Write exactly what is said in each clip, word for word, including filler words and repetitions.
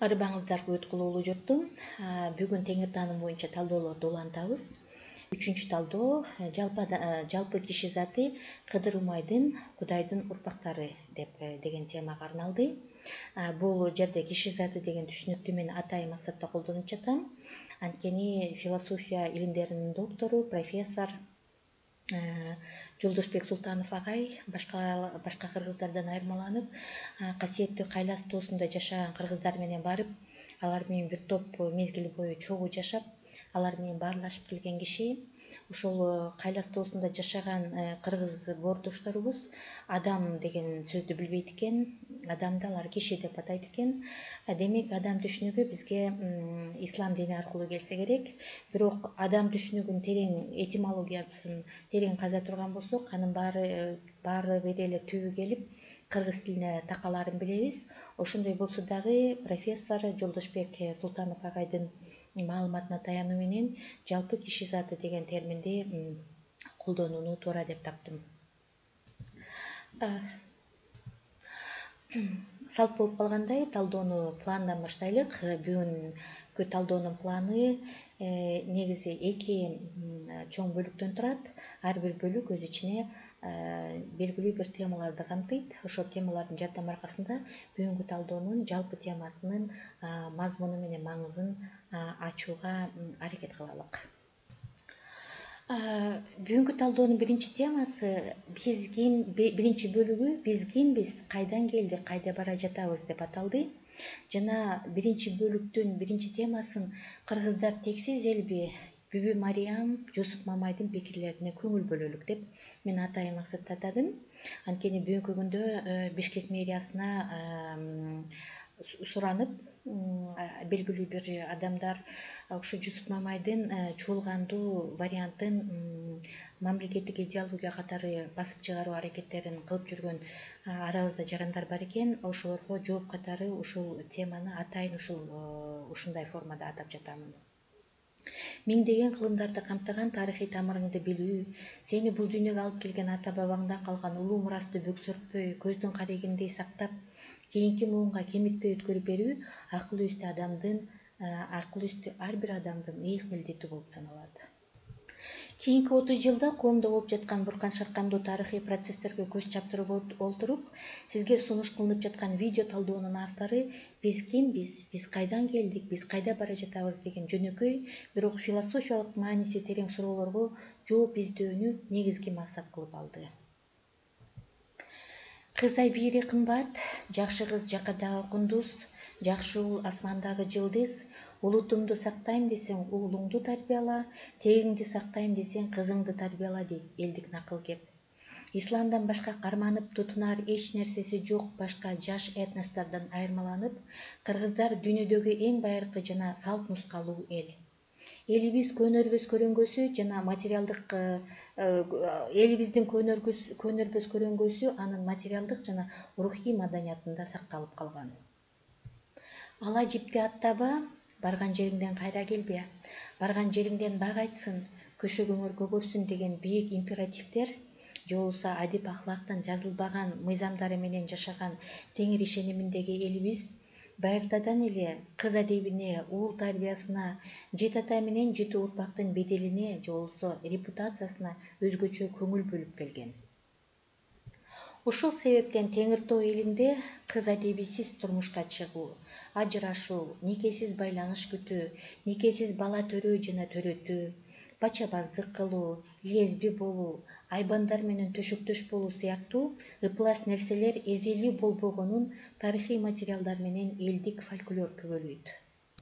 Арбаңыздарга өт кылуулуу журтум. Бүгүн теңир тааным боюнча талдоолорду улантабыз. Үчүнчү талдоо жалпы жалпы киши заты Кыдыр Умайдын Кудайдын урпактары деп деген темага арналды. Бул жерде киши заты деген түшүнүктү мен атайын максатта колдонуп жатам. Анткени философия илимдеринин доктору, профессор Жолдошбек Султанов агай башка башка кыргыздардан айырмаланып, касиеттүү Кайлас тоосунда жашаган кыргыздар менен барып, алар менен бир топ мезгил бою чогуу жашап, алар менен баарлашып келген киши. Ошол Кайлас тоосунда жашаган кыргыз боордошторубуз адам деген сөздү билбейт экен, адамды алар киши деп атайт экен. Демек, адам түшүнүгү бизге ислам дини аркылуу келсе керек. Бирок адам түшүнүгүнүн терең этимологиясын терең каза турган болсок, анын баары баары бир эле түбү келип кыргыз тилине такалаарын билебиз. Ошондой болсо дагы профессор Жолдошбек Султанов агайдын маалыматына таянуу менен жалпы киши заты деген терминди колдонууну туура деп таптым. Салт болуп калгандай, талдоону пландан баштайлык. Бүгүнкү талдоонун планы негизи эки чоң бөлүктөн турат. Ар бир бөлүк өз ичине белгилүү бир темаларды камтыйт. Ошол темалардын жардамы аркасында бүгүнкү талдоонун жалпы темасынын мазмуну менен маңызын ачууга аракет кылалык. Бүгүнкү талдоонун биринчи темасы биз ким, биринчи бөлүгү биз кимбиз, кайдан келдик, кайда бара жатабыз деп аталды. Жана биринчи бөлүктүн биринчи темасын кыргыздар тексиз элби, Бүбү Мариям, Жусуп Мамайдын пикирлерине көңүл бөлөлүк деп мен атайын максатта атадым. Анткени бүгүнкү күндө Бишкек мэриясына суранып, белгилүү бир адамдар ушу Жусуп Мамайдын чуулгандуу вариантын мамлекеттик идеология катары басып чыгаруу аракеттерин кылып жүргөн арабызда жарандар бар экен. Ошолорго жооп катары ушул теманы атайын ушул ушундай формада атап жатамын. Миңдеген кылымдарды камтыган тарыхый тамырыңды билүү, сени бул дүйнөгө алып келген ата бабаңдан калган улуу мурасты бөксөртпөй, көздүн карегиндей сактап, кийинки муунга кемитпей өткөрүп берүү акыл үстү адамдын акыл үстү ар бир адамдын ыйык милдети болуп саналат. Кийинки отуз жылда коомдо болуп жаткан буркан шаркандуу тарыхый процесстерге көз чаптырып олтуруп, сизге сунуш кылынып жаткан видео талдоонун автору биз кимбиз, биз кайдан келдик, биз кайда бара жатабыз деген жөнөкөй, бирок философиялык мааниси терең суроолорго жооп издөөнү негизги максат кылып алды. Кыз ай бири кымбат, жакшы кыз жакадагы кундуз, жакшы уул асмандагы жылдыз, улутумду сактайм десең уулуңду тарбияла, тегиңди сактайм десең кызыңды тарбияла дейт элдик накыл кеп. Исламдан башка карманып тутунар эч нерсеси жок башка жаш этностордон айырмаланып, кыргыздар дүйнөдөгү эң байыркы жана салт нускалуу эл. Элибиз көнөрбөс көрөнгөсү жана материалдык элибиздин көнөрбөс көрөнгөсү анын материалдык жана рухий маданиятында сакталып калган. Ала жипти аттаба, барган жериңден кайра келбе, барган жериңден бак айтсын, көшөгөңөр көгөрсүн деген бийик императивдер, же болбосо адип ахлактын жазылбаган мыйзамдары менен жашаган теңир ишениминдеги элибиз байыртадан эле кыз адебине, уул тарбиясына, жет ата менен жети урпактын беделине, же болбосо репутациясына өзгөчө көңүл бөлүп келген. Ушул себептен Теңир Тоо элинде кыз адебисиз турмушка чыгуу, ажырашуу, никесиз байланыш күтүү, никесиз бала төрөө жана төрөтүү, бачабаздык кылуу, лесби болуу, айбандар менен төшөктөш болуу сыяктуу ыплас нерселер эзелүү болбогонун тарыхый материалдар менен элдик фольклор күбөлөйт.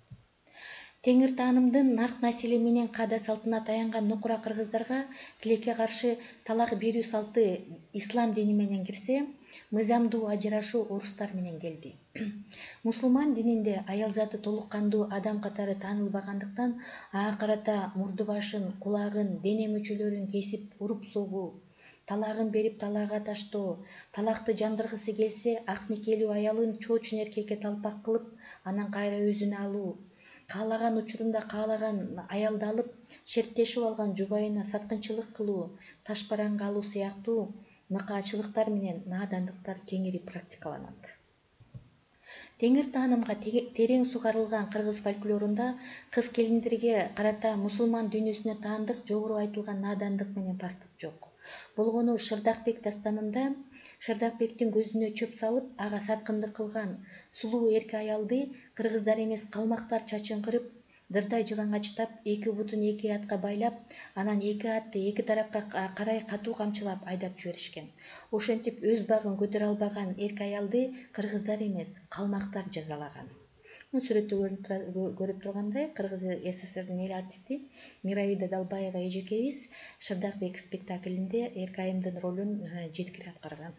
Теңир таанымдын нарк насили менен каада салтына таянган нукура кыргыздарга тилекке каршы талак берүү салты ислам дини менен кирсе, мыйзамдуу ажырашуу орустар менен келди. Мусулман дининде аял заты толук кандуу адам катары таанылбагандыктан ага карата мурду башын, кулагын, дене мүчөлөрүн кесип уруп согуу, талагын берип талаага таштоо, талакты жандыргысы келсе ак никелүү аялын чоочун эркекке талпак кылып, анан кайра өзүнө алуу, каалаган учурунда каалаган аялды алып, шерттешип алган жубайына саткынчылык кылуу, ташбаранга алуу сыяктуу мыкаачылыктар менен наадандыктар кеңири практикаланат. Теңир таанымга терең сугарылган кыргыз фольклорунда кыз келиндерге карата мусулман дүйнөсүнө таандык жогору айтылган наадандык менен пасттык жок. Болгону Шырдакбек дастанында Шырдакбектин көзүнө чөп салып, ага саткындык кылган сулуу эрке аялды кыргыздар эмес калмактар чачыңкырып, дырдай жылаңачтап, эки бутун эки атка байлап, анан эки атты эки тарапка карай катуу камчылап айдап жиберишкен. Ошентип өз багын көтөрө албаган эрке аялды кыргыздар эмес, калмактар жазалаган. Сүрөттө көрүп тургандай, Кыргыз СССРдин эл артисти Мираида Далбаева эжекебиз Шырдакбек спектаклинде эрке айымдын ролун жеткире аткарган.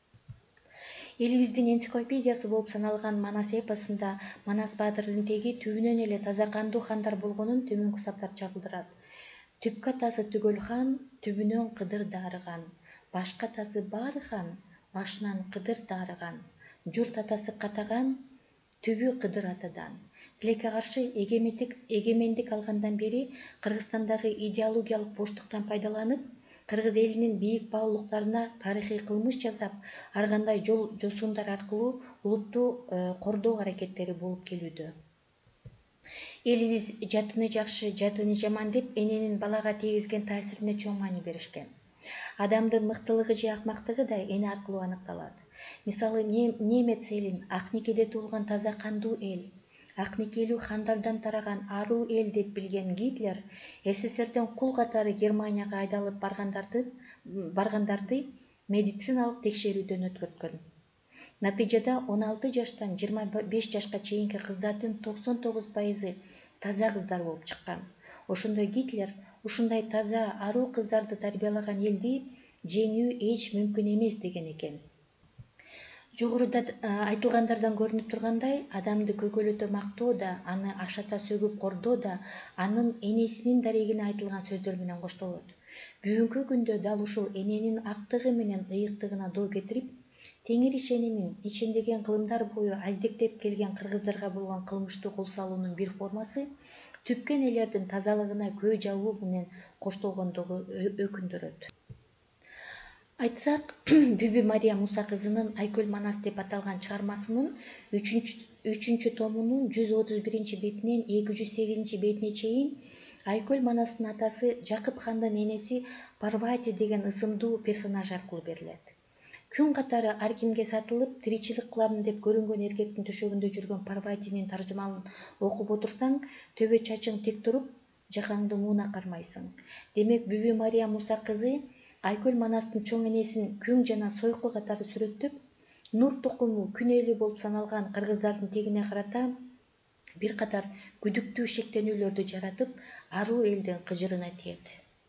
Элибиздин энциклопедиясы болуп саналган Манас эпосунда Манас баатырдын теги түбүнөн эле таза кандуу хандар болгонун төмөнкү саптар чагылдырат. Түпкү атасы түгөл хан, түбүнөн Кыдыр дарыган. Башкы атасы баары хан, башынан Кыдыр дарыган. Журт атасы катаган, түбү Кыдыр атадан. Тилекке каршы эгемендик алгандан бери Кыргызстандагы идеологиялык боштуктан пайдаланып, кыргыз элинин бийик баалуулуктарына тарыхый кылмыш жасап, ар кандай жол жосундар аркылуу улутту кордоо аракеттери болуп келүүдө. Элибиз жатыны жакшы, жатыны жаман деп эненин балага тийгизген таасирине чоң маани беришкен. Адамдын мыктылыгы же акмактыгы да эне аркылуу аныкталат. Мисалы, немец элин ак никеде туулган таза кандуу эл, ак никелүү хандардан тараган аруу эл деп билген Гитлер СССРден кул катары Германияга айдалып баргандарды медициналык текшерүүдөн өткөрткөн. Натыйжада он алты жаштан жыйырма беш жашка чейинки кыздардын токсон тогуз пайызы таза кыздар болуп чыккан. Ошондой Гитлер ушундай таза аруу кыздарды тарбиялаган элди жеңүү эч мүмкүн эмес деген экен. Жогоруда айтылгандардан көрүнүп тургандай, адамды көкөлөтө мактоо да, аны ашата сөгүп кордоо да анын энесинин дарегине айтылган сөздөр менен коштолот. Бүгүнкү күндө дал ушул эненин актыгы менен ыйыктыгына доо кетирип, теңир ишенимин ишендеген кылымдар бою аздектеп келген кыргыздарга болгон кылмыштуу кол салуунун бир формасы түпкү энелердин тазалыгына көө жабуу менен коштолгондугу өкүндүрөт. Айтсак, Бүбү Мария Муса кызынын Айкөл Манас деп аталган чыгармасынын үчүнчү томунун жүз отуз биринчи бетинен эки жүз сегизинчи бетине чейин Айкөл Манастын атасы Жакып хандын энеси Парвати деген ысымдуу персонаж аркылуу берилет. Күн катары ар кимге сатылып, тиричилик кылам деп көрүнгөн эркектин төшөгүндө жүргөн Парватинин таржымалын окуп отурсаң, төбө чачың тик туруп, жакаңды муна кармайсың. Демек, Бүбү Мария Муса кызы Айкөл Манастын чоң энесин күң жана сойку катары сүрөттөп, нур тукуму күн эли болуп саналган кыргыздардын тегине карата бир катар күдүктүү шектенүүлөрдү жаратып, аруу элдин кыжырына тиет.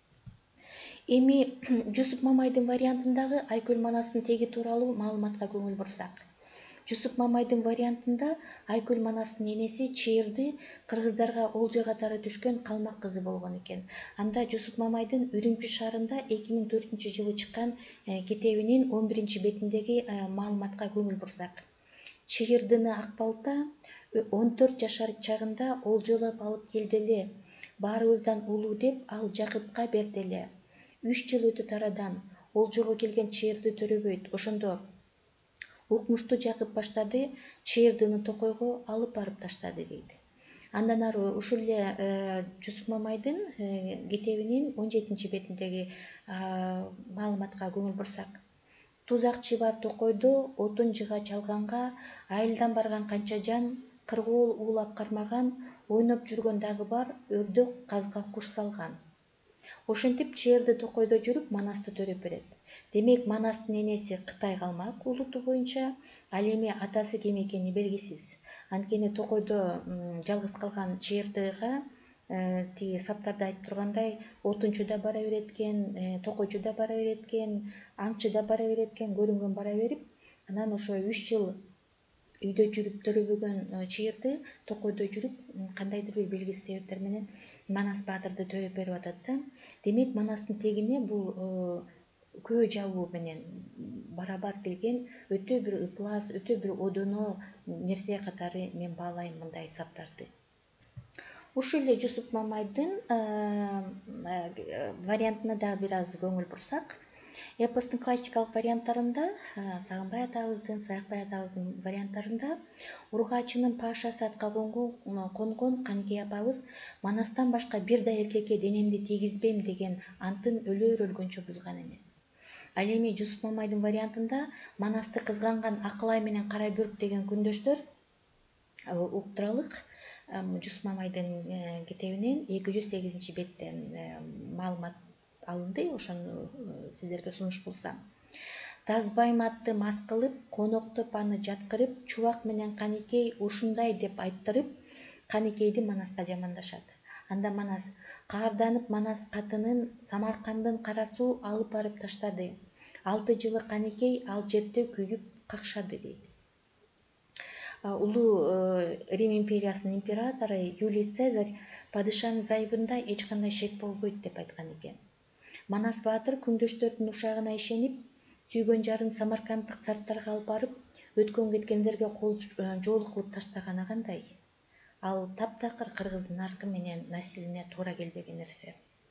Эми Жусуп Мамайдын вариантындагы Айкөл Манастын теги тууралуу маалыматка көңүл бурсак. Жусуп Мамайдын вариантында Айкөл Манастын энеси Чыйырды кыргыздарга олжо катары түшкөн калмак кызы болгон экен. Анда Жусуп Мамайдын Үрүмчү шаарында эки миң төртүнчү жылы чыккан китебинин он биринчи бетиндеги маалыматка көңүл бурсак. Чыйырдыны ак балта он төрт жашар чагында олжолоп алып келди эле. Баарыбыздан улуу деп ал Жакыпка берди эле. Үч жыл өтө тарадан олжого келген Чыйырды төрөбөйт. Ошондо укмуштуу Жакып баштады, Чыйырдыны токойго алып барып таштады дейт. Андан ары ушул эле Жусуп Мамайдын китебинин он жетинчи бетиндеги маалыматка көңүл бурсак. Тузакчы бар токойдо, отун жыга чалганга, айылдан барган канча жан, кыргоол уулап кармаган, ойноп жүргөн дагы бар, өрдөк казга куш салган. Ошентип Чыйырды токойдо жүрүп Манасты төрөп берет. Демек, Манастын энеси Кытай калмак улуту боюнча, ал эми атасы ким экени белгисиз. Анткени токойдо жалгыз калган Чыйырдыга тиги саптарда айтып тургандай, отунчу да бара берет экен, токойчу да бара берет экен, аңчы да бара берет экен, көрүнгөн бара берип, анан ошо үч жыл үйдө жүрүп төрөбөгөн Чыйырды токойдо жүрүп, кандайдыр бир белгисиз себептер менен Манас баатырды төрөп берип атат да. Демек, Манастын тегине бул көө жабуу менен барабар келген өтө бир ыплас, өтө бир одоно нерсе катары мен баалайм мындай саптарды. Ушул эле Жусуп Мамайдын вариантына дагы бир аз көңүл бурсак, Эпостун классикалык варианттарында, Сагынбай атабыздын, Саякбай атабыздын варианттарында ургачынын пашасы атка конгон Каникей апабыз Манастан башка бир да эркекке денемди тийгизбейм деген антын өлөр өлгөнчө бузган эмес. Ал эми Жусуп Мамайдын вариантында Манасты кызганган Акылай менен Кара Бөрк деген күндөштөр уктуралык Жусуп Мамайдын китебинен эки жүз сегизинчи беттен маалымат алынды, ошону сиздерге сунуш кылсам. Тазбайым атты мас кылып, коноктоп аны жаткырып, Чубак менен Каникей ушундай деп айттырып, Каникейди Манаска жамандашат. Анда Манас: каарданып Манас катынын Самаркандын кара суу алып барып таштады. Алты жылы Каникей ал жерде күйүп какшады дейт. Улуу Рим империясынын императору Юлий Цезарь падышанын зайыбында эч кандай шек болбойт деп айткан экен. Манас баатыр күндөштөрдүн ушагына ишенип, сүйгөн жарын самарканддык сарттарга алып барып, өткөн кеткендерге кол жол кылып таштаганы кандай? Ал таптакыр кыргыздын наркы менен населине туура келбеген нерсе.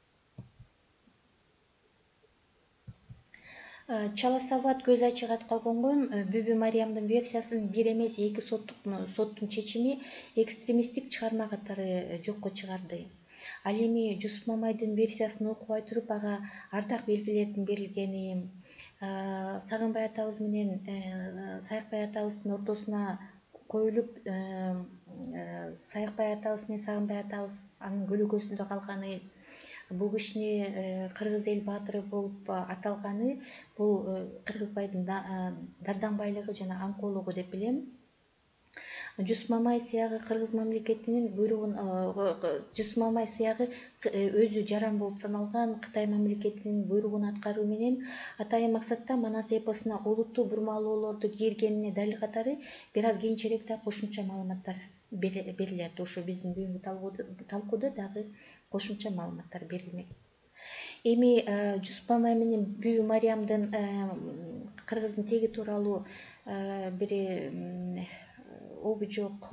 Чала Сават көз ачык атка конгон Бүбү Мариямдын версиясын бир эмес эки соттун чечими экстремисттик чыгарма катары жокко чыгарды. Ал эми Жусуп Мамайдын версиясын окубай туруп, ага ардак белгилердин берилгени, Сагынбай атабыз менен Саякбай атабыздын ортосуна коюлуп, Саякбай атабыз менен Сагынбай атабыз анын көлөкөсүндө калганы, бул кишини кыргыз эл баатыры болуп аталганы бул Кыргызбайдын дарданбайлыгы жана аңкоолугу деп билем. Жусуп Мамай сыягы кыргыз мамлекетинин буйругун, Жусуп Мамай сыягы өзү жаран болуп саналган Кытай мамлекетинин буйругун аткаруу менен атайын максатта Манас эпосуна олуттуу бурмалоолорду кийиргенине далил катары бир аз кийинчерээк кошумча маалыматтар берилет. Ошо биздин бүгүнкү талкууда дагы кошумча маалыматтар берилмек. Эми Жусуп Мамай менен Бүбү Мариямдын кыргыздын теги тууралуу бир обу жок,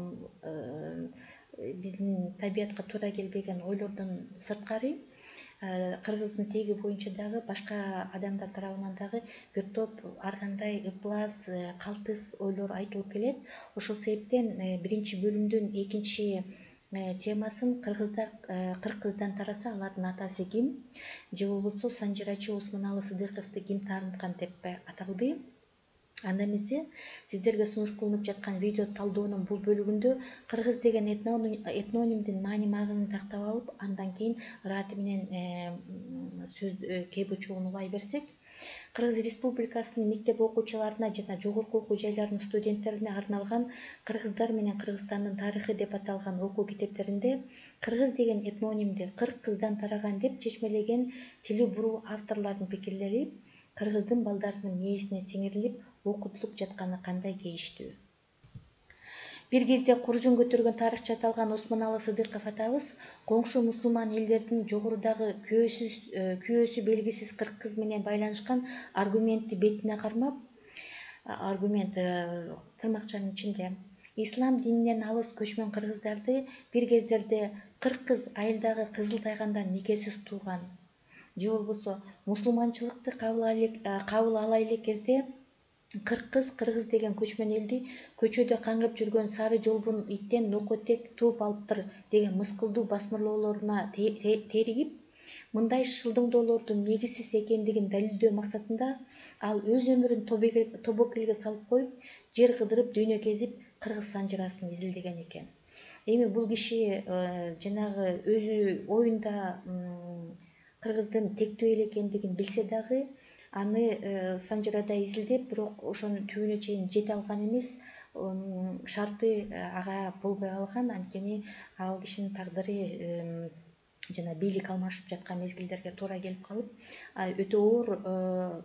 биздин табиятка туура келбеген ойлордон сырткары, кыргыздын теги боюнча дагы башка адамдар тарабынан дагы бир топ ар кандай ыплас, калтыс ойлор айтылып келет. Ошол себептен биринчи бөлүмдүн экинчи темасын кыргыздар кырк кыздан тараса алардын атасы ким, же болбосо Санжирачы Осмоналы Сыдыковду ким таарынткан деп аталды. Анда эмесе сиздерге сунуш кылынып жаткан видео талдоонун бул бөлүгүндө кыргыз деген этнонимдин маани маагызын тактап алып, андан кийин ыраты менен сөз кээ бучугун улай берсек, Кыргыз Республикасынын мектеп окуучуларына жана жогорку окуу жайларынын студенттерине арналган Кыргыздар менен Кыргызстандын тарыхы деп аталган окуу китептеринде кыргыз деген этнонимди кырк кыздан тараган деп чечмелеген тили буруу авторлордун пикирлери кыргыздын балдарынын мээсине сиңирилип окутулуп жатканы кандай кейиштүү. Бир кезде куржун көтөргөн тарыхчы аталган Осмоналы Сыдыков атабыз коңшу мусулман элдердин жогорудагы күйөөсү белгисиз кырк кыз менен байланышкан аргументти бетине кармап, аргумент тырмакчанын ичинде ислам дининен алыс көчмөн кыргыздарды бир кездерде кырк кыз айылдагы Кызыл Тайгандан никесиз тууган, же болбосо мусулманчылыкты кабыл ала элек кезде кырк кыз кыргыз деген көчмөн элди көчөдө каңгып жүргөн сары жолбун иттен нокотек тууп алыптыр деген мыскылдуу басмырлоолоруна теригип, мындай шылдыңдоолордун негизсиз экендигин далилдөө максатында ал өз өмүрүн тобокелге салып коюп, жер кыдырып, дүйнө кезип, кыргыз санжырасын изилдеген экен. Эми бул киши жанагы өзү оюнда кыргыздын тектүү эл экендигин билсе дагы, аны санжырада изилдеп, бирок ошонун түбүнө чейин жете алган эмес, шарты ага болбой калган. Анткени ал кишинин тагдыры жана бийлик алмашып жаткан мезгилдерге туура келип калып, өтө оор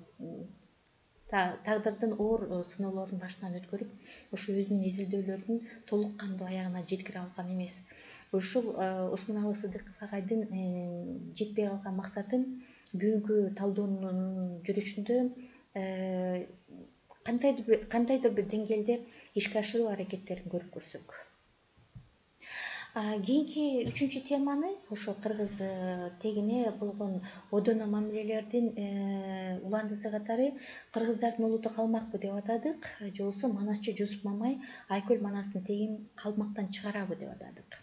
тагдырдын оор сыноолорун башынан өткөрүп, ошо өзүнүн изилдөөлөрүн толук кандуу аягына жеткире алган эмес. Ушул Осмоналы Сыдыков агайдын жетпей калган максатын бүгүнкү талдоонун жүрүшүндө кандайдыр бир деңгээлде ишке ашыруу аракеттерин көрүп көрсөк. Кийинки үчүнчү теманы ошо кыргыз тегине болгон одоно мамилелердин уландысы катары кыргыздардын улуту калмакпы деп атадык, же болбосо манасчы Жусуп Мамай Айкөл Манастын тегин калмактан чыгарабы деп атадык.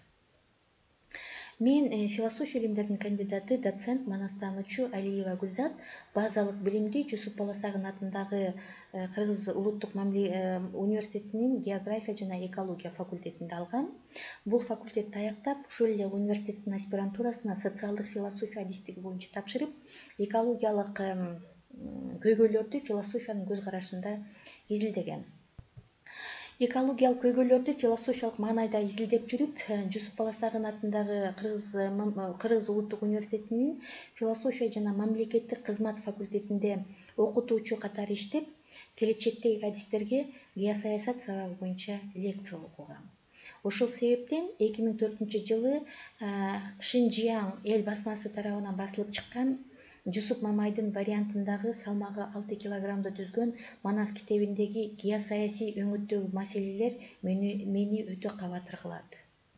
Мен философия илимдеринин кандидаты, доцент, манастануучу Алиева Гүлзат базалык билимди Жусуп Баласагын атындагы Кыргыз улуттук университетинин география жана экология факультетинде алгам. Бул факультетти аяктап, ушул эле университеттин аспирантурасына социалдык философия адистиги боюнча тапшырып, экологиялык көйгөйлөрдү философиянын көз карашында изилдегем. Экологиялык көйгөйлөрдү философиялык маанайда изилдеп жүрүп, Жусуп Баласагын атындагы Кыргыз улуттук университетинин философия жана мамлекеттик кызмат факультетинде окутуучу катары иштеп, келечектеги адистерге геосаясат сабагы боюнча лекция окугам. Ошол себептен эки миң төртүнчү жылы Шинжияң эл басмасы тарабынан басылып чыккан Жусуп Мамайдын вариантындагы салмагы алты килограммды түзгөн Манас китебиндеги геосаясий өңүттөгү маселелер мени өтө кабатыр кылат.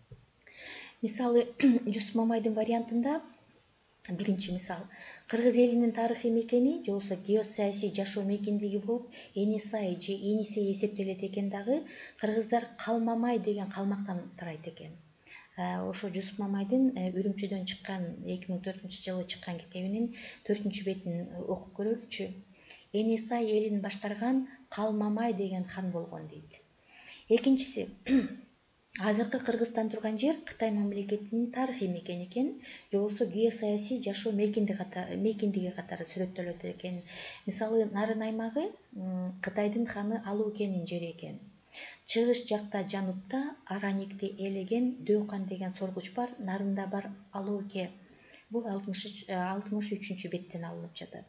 Мисалы, Жусуп Мамайдын вариантында биринчи мисал, кыргыз элинин тарыхый мекени же болбосо геосаясий жашоо мейкиндиги болуп Эни Сай же Енисей эсептелет экен дагы, кыргыздар Калмамай деген калмактан тарайт экен. Ошо Жусуп Мамайдын Үрүмчүдөн чыккан эки миң төртүнчү жылы чыккан китебинин төртүнчү бетин окуп көрөлүчү. Эни Сай элин башкарган Калмамай деген хан болгон дейт. Экинчиси, азыркы Кыргызстан турган жер Кытай мамлекетинин тарыхый мекени экен, же болбосо геосаясий жашоо мейкиндиги катары сүрөттөлөт экен. Мисалы, Нарын аймагы Кытайдын ханы Алуукенин жери экен. Чыгыш жакта жанубта Араникти ээлеген Дөкан деген соргуч бар, Нарында бар Алууке. Бул алтымыш үчүнчү беттен алынып жатат.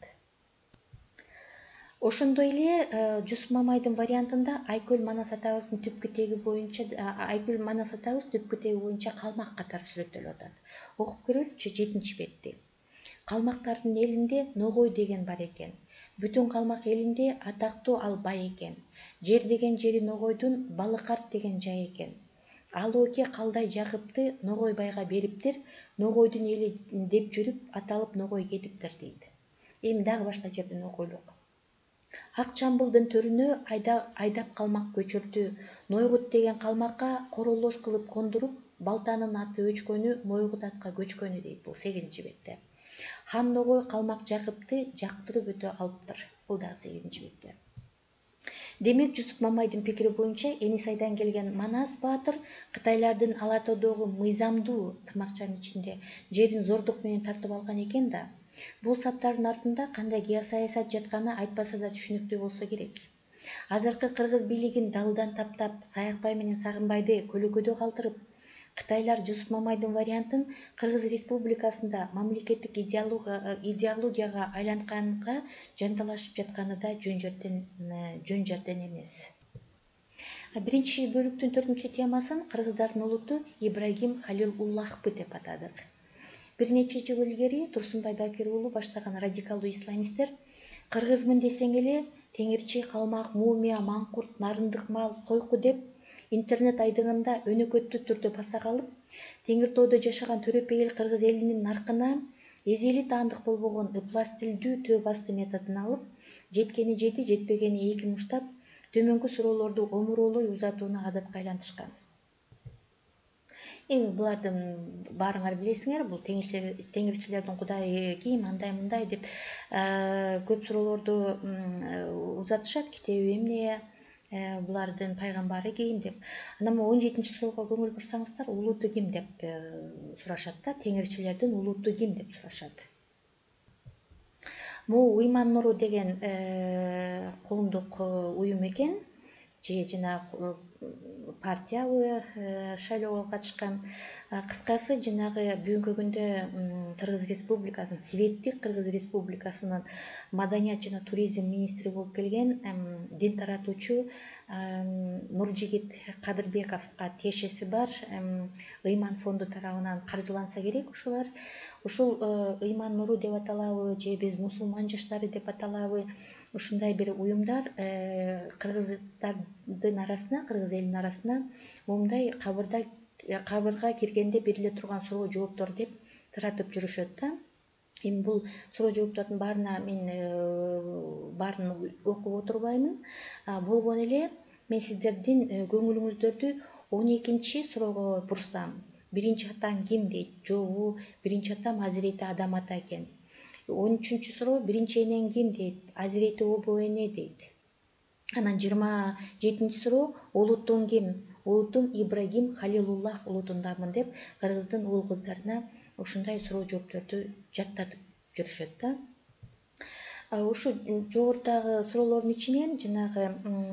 Ошондой эле Жусуп Мамайдын вариантында Айкөл Манас атабыздын түпкү теги боюнча Айкөл Манас атабыз түпкү теги боюнча калмак катары сүрөттөлүп атат. Окуп көрөлүчү жетинчи бетти. Калмактардын элинде Ногой деген бар экен. Бүтүн калмак элинде атактуу ал бай экен. Жер деген жери Ногойдун Балыкарт деген жай экен. Алууке Калдай Жакыпты Ногой байга бериптир, Ногойдун эли деп жүрүп аталып Ногой кетиптир дейт. Эми дагы башка жерден окуйлук. Ак Чамбылдын төрүнө айдап калмак көчүрдү. Нойгут деген калмакка королош кылып кондуруп, Балтанын аты өчкөнү, Нойгут атка көчкөнү дейт. Бул сегизинчи бетте. Хан Ногой калмак Жакыпты жактырып өтө алыптыр. Бул дагы сегизинчи бетте. Демек, Жусуп Мамайдын пикири боюнча Эни Сайдан келген Манас баатыр Кытайлардын Ала Тоодогу мыйзамдуу тырмакчанын ичинде жерин зордук менен тартып алган экен да. Бул саптардын артында кандай геосаясат жатканы айтпаса да түшүнүктүү болсо керек. Азыркы кыргыз бийлигин далыдан таптап, Саякбай менен Сагынбайды көлөкөдө калтырып, Кытайлар Жусуп Мамайдын вариантын Кыргыз Республикасында мамлекеттик идеологияга айлантканга жанталашып жатканы да жөн жерден эмес. Биринчи бөлүктүн төртүнчү темасын кыргыздардын улуту Ибрагим Халилуллахпы деп атадык. Бир нече жыл илгери Турсунбай Бакир уулу баштаган радикалдуу исламисттер кыргызмын десең эле теңирчи, калмак, мумия, маңкурт, нарындык мал, койку деп интернет айдыгында өнөкөттүү түрдө баса калып, Теңир тоодо жашаган төрөпейил кыргыз элинин наркына эзели таандык болбогон ыплас тилдүү төө басты методун алып, жеткени жети, жетпегени эки муштап, төмөнкү суроолорду омуроолой узатууну адатка айлантышкан. Эми булардын баарыңар билесиңер, бул теңирчилердин кудайы ким, андай мындай деп көп суроолорду узатышат. Китеби эмне, булардын пайгамбары ким деп. Анан он жетинчи суроого көңүл бурсаңыздар, улуту ким деп сурашат да, теңирчилердин улуту ким деп сурашат. Бул Уйман Нуру деген коомдук уюм экен, же жана партиябы шайлоого катышкан. Кыскасы, жанагы бүгүнкү күндө Кыргыз Республикасынын, Светтик Кыргыз Республикасынын маданият жана туризм министри болуп келген дин таратуучу Нуржигит Кадырбековго тиешеси бар Ыйман фонду тарабынан каржыланса керек ушулар. Ушул Ыйман Нуру деп аталабы же биз мусулман жаштары деп аталабы, ушундай бир уюмдар кыргыздардын арасына, кыргыз элинин арасына моундай кабырда кабырга киргенде бериле турган суроо жооптор деп таратып жүрүшөт да. Эми бул суроо жооптордун баарына мен баарын окуп отурбаймын. Болгон эле мен сиздердин көңүлүңүздөрдү он экинчи суроого бурсам. Биринчи атаң ким дейт? Жогу, биринчи атам Азирети Адам ата экен. он үчүнчү суроо биринчи энең ким дейт? Азирети Обо эне дейт. Анан жыйырма жетинчи суроо улутуң ким? Улутум Ибрагим Халилуллах улутундамын деп кыргыздын уул кыздарына ушундай суроо жоопторду жаттатып жүрүшөт да. Ушу жогорудагы суроолордун ичинен жанагы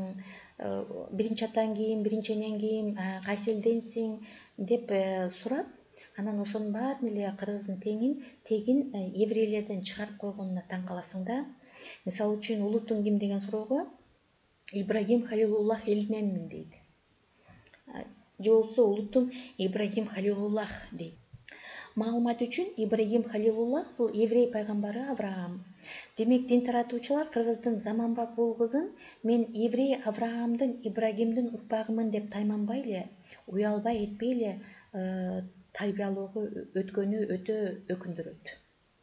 биринчи атаң ким, биринчи энең ким, кайсы элденсиң деп сурап, анан ошонун баарын эле кыргыздын теңин тегин еврейлерден чыгарып койгонуна таң каласың да. Мисалы үчүн улутуң ким деген суроого Ибрагим Халилуллах элиненмин дейт. Же болбосо улутум Ибрагим Халилуллах дейт. Маалымат үчүн Ибрагим Халилуллах бул еврей пайгамбары Авраам. Демек дин таратуучулар кыргыздын Заманбап уул кызын мен еврей Авраамдын, Ибрагимдин урпагымын деп тайманбай эле, уялбай этпей эле тарбиялоого өткөнү өтө өкүндүрөт.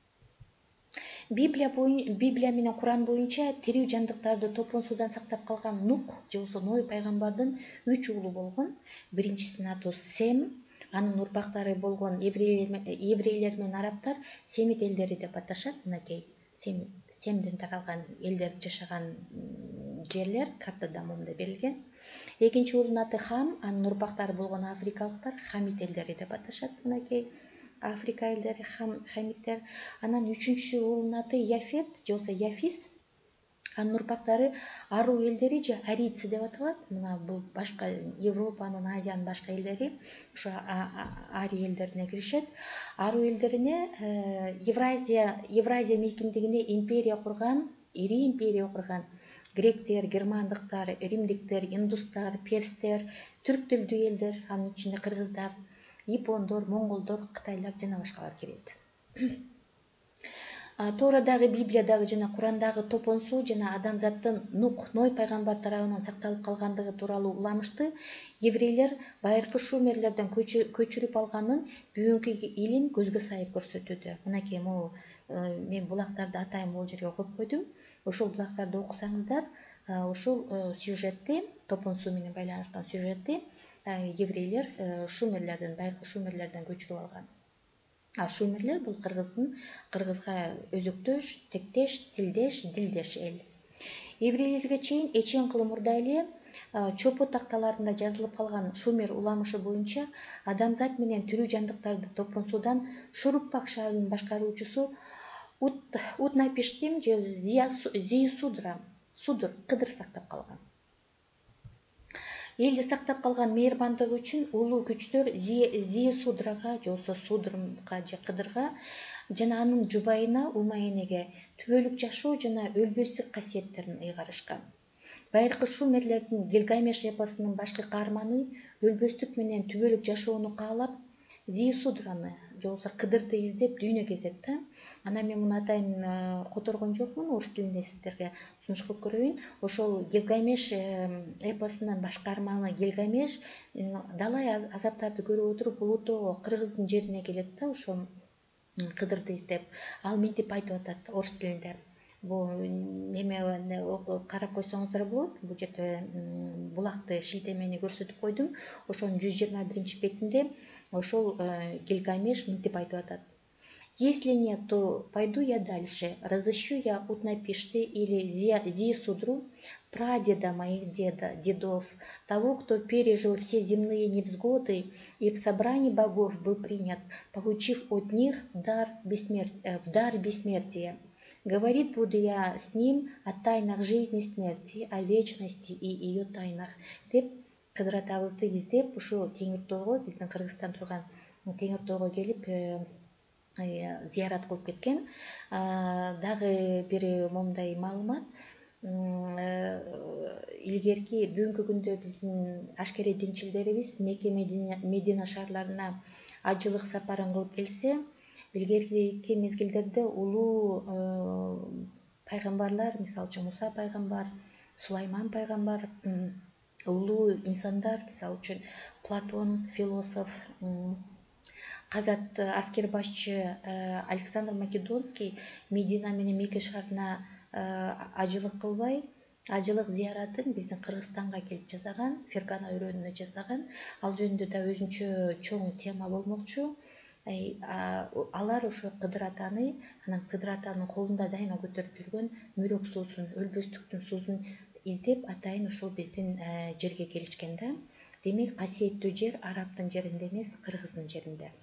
Библия боюнча, Библия менен Куран боюнча тирүү жандыктарды топон суудан сактап калган Нук же болбосо Ной пайгамбардын үч уулу болгон. Биринчисинин аты Сем, анын урпактары болгон еврейлер менен арабтар Семит элдери деп аташат. Мынакей Сем, Семден таралган элдер жашаган жерлер картада момундай берилген. Экинчи уулунун аты Хам, анын урпактары болгон африкалыктар Хамит элдери деп аташат. Мынакей Африка элдери, хам, хамиттер. Анан үчүнчү уулунун аты Яфет же болбосо Яфис, анын урпактары Ару элдери же арийцы деп аталат. Мына бул башка Европанын, Азиянын башка элдери, ошо Ари элдерине киришет. Ару элдерине Евразия, Евразия мейкиндигине империя курган, ири империя курган гректер, германдыктар, римдиктер, индустар, перстер, түрк тилдүү элдер, анын ичинде кыргыздар, япондор, монголдор, кытайлар жана башкалар кирет. Тоорадагы, Библиядагы жана Курандагы топон суу жана адамзаттын Нук, Ной пайгамбар тарабынан сакталып калгандыгы тууралуу уламышты еврейлер байыркы шумерлерден көчүрүп алганын бүгүнкү илим көзгө сайып көрсөтүүдө. Мынакей могу мен булактарды атайын бул жерге коюп койдум. Ошол булактарды окусаңыздар, ушул сюжетти, топон суу менен байланышкан сюжетти еврейлер шумерлерден, байыркы шумерлерден көчүрүп алган. А шумерлер бул кыргыздын, кыргызга өзөктөш, тектеш, тилдеш, дилдеш эл. Еврейлерге чейин эчен кылы мурда эле чопо такталарында жазылып калган шумер уламышы боюнча адамзат менен тирүү жандыктарды топон суудан Шуруппак шаарынын башкаруучусу Утнапиштим же Зиисудра, Судур, Кыдыр сактап калган. Элди сактап калган мейирбандыгы үчүн улуу күчтөр Зиисудрага же болбосо Судурга же Кыдырга жана анын жубайына Умаенеге түбөлүк жашоо жана өлбөстүк касиеттерин ыйгарышкан. Байыркы шумерлердин Гильгамеш эпосунун башкы каарманы өлбөстүк менен түбөлүк жашоону каалап Зиисудраны же болбосо Кыдырды издеп дүйнө кезет да. Анан мен муну атайын которгон жокмун, орус тилинде сиздерге сунуш кылып көрөйүн. Ошол Гильгамеш эпосунун баш каарманы Гильгамеш далай азаптарды көрүп отуруп Булутоо кыргыздын жерине келет да, ошо Кыдырды издеп. Ал мынтип айтып атат орус тилинде. Бул неме карап койсоңуздар болот. Бул жерде булакты шилтемени көрсөтүп койдум. Ошонун жүз жыйырма биринчи бетинде ошол Гильгамеш мынтип айтып атат. Если нет, то пойду я дальше, разыщу я Утнапишты или Зиисудру, прадеда моих деда, дедов, того, кто пережил все земные невзгоды и в собрании богов был принят, получив от них дар бессмерт... в дар бессмертия. Говорит буду я с ним о тайнах жизни и смерти, о вечности и ее тайнах. Деп Кыдыр атабызды издеп, ушу Теңиртоого, биздин Кыргызстан турган Теңиртоого келип зыярат кылып кеткен. Дагы бир момундай маалымат, илгерки бүгүнкү күндө биздин ашкери динчилдерибиз Мекке Медина шаарларына ажылык сапарын кылып келсе, илгерки мезгилдерде улуу пайгамбарлар, мисалы үчүн Муса пайгамбар, Сулайман пайгамбар улуу инсандар, мисалы үчүн Платон, философ, казат аскер башчы Александр Македонский Медина менен Мекке шаарына ажылык кылбай, ажылык зыяратын биздин Кыргызстанга келип жасаган, Фергана өрөөнүнө жасаган. Ал жөнүндө да өзүнчө чоң тема болмокчу. Алар ошо Кыдыр атаны, анан Кыдыр атанын колунда дайыма көтөрүп жүргөн мөрөк суусун, өлбөстүктүн суусун издеп атайын ушул биздин жерге келишкен да. Демек, касиеттүү жер арабтын жеринде эмес, кыргыздын жеринде.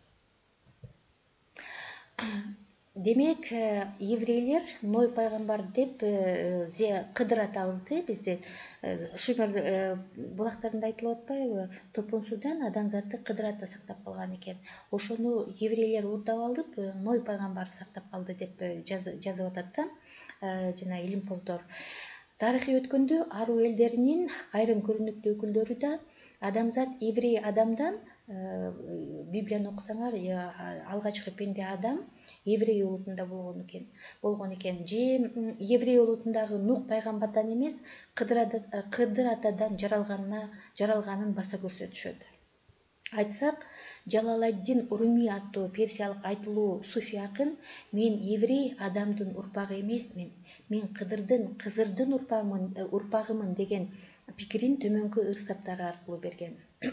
Демек, еврейлер Ной пайгамбар деп Кыдыр атабызды бизде Шумер булактарында айтылып атпайбы? Топон судан адамзатты Кыдыр ата сактап калган экен. Ошону еврейлер уурдап алып, Ной пайгамбар сактап калды деп жазып атат да жана илимпоздор. Тарыхый өткөндө ару элдеринин айрым көрүнүктүү өкүлдөрү да адамзат еврей адамдан, Библияны окусаңар, алгачкы пенде адам еврей улутунда болгон экен. Болгон экен. Же еврей улутундагы Нух пайгамбардан эмес, Кыдыр атадан жаралганына жаралганын баса көрсөтүшөт. Айтсак, Жалаладдин Руми аттуу персиялык айтылуу суфи акын "Мен еврей адамдын урпагы эмесмин, мен Кыдырдын, Кызырдын урпагымын" деген пикирин төмөнкү ырсаптары аркылуу берген.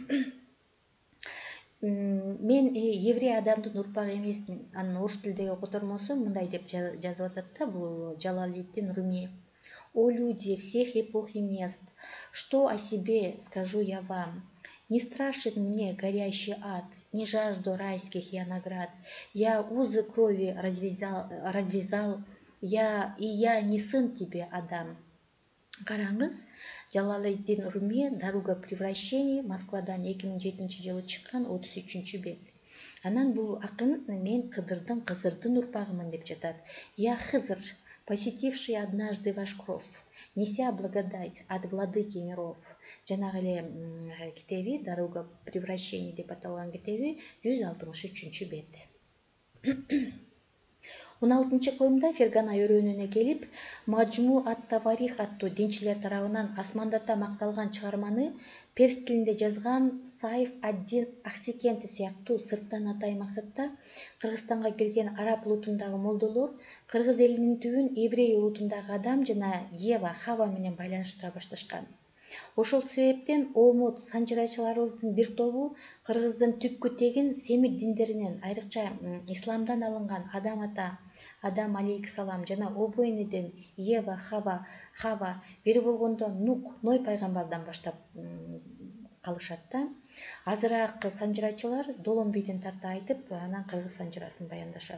Мен еврей адамдын урпагы эмесмин. Анын орус тилдеги котормосу мындай деп жазып атат да, бул Жалалиддин Руми. О люди всех эпох и мест, что о себе скажу я вам? Не страшен мне горящий ад, не жажду райских я наград. Я узы крови развязал, развязал я, и я не сын тебе, Адам. Караңыз, Жалалиддин Руми, Дорога превращений, Москвадан эки миң жетинчи жылы чыккан отуз үчүнчү бет. Анан бул акын "Мен Кыдырдын, Кызырдын урпагымын" деп жатат. Я Хызыр, посетивший однажды ваш кров, неся благодать от владыки миров. Жанагы эле китеби, Дорога превращений деп аталган китеби жүз алтымыш үчүнчү бет. он алтынчы кылымда Фергана өрөөнүнө келип, Маджму ат-Таварих аттуу динчилер тарабынан асмандата макталган чыгарманы перс тилинде жазган Сайф ад-Дин Аксекенти сыяктуу сырттан атайын максатта Кыргызстанга келген араб улутундагы молдолор кыргыз элинин түбүн еврей улутундагы Адам жана Ева, Хава менен байланыштыра башташкан. Ошол себептен Оомот санжырачыларыбыздын бир тобу Кыргыздын түпкү тегин семит диндеринен, айрыкча исламдан алынган Адам ата, Адам алейхиссалам жана обо энеден Ева, Хава, Хава, бери болгондо Нук, Ной пайгамбардан баштап калышат да. Азыраак санжырачылар Долон бийдин тарта айтып, анан кыргыз санжырасын баяндашат.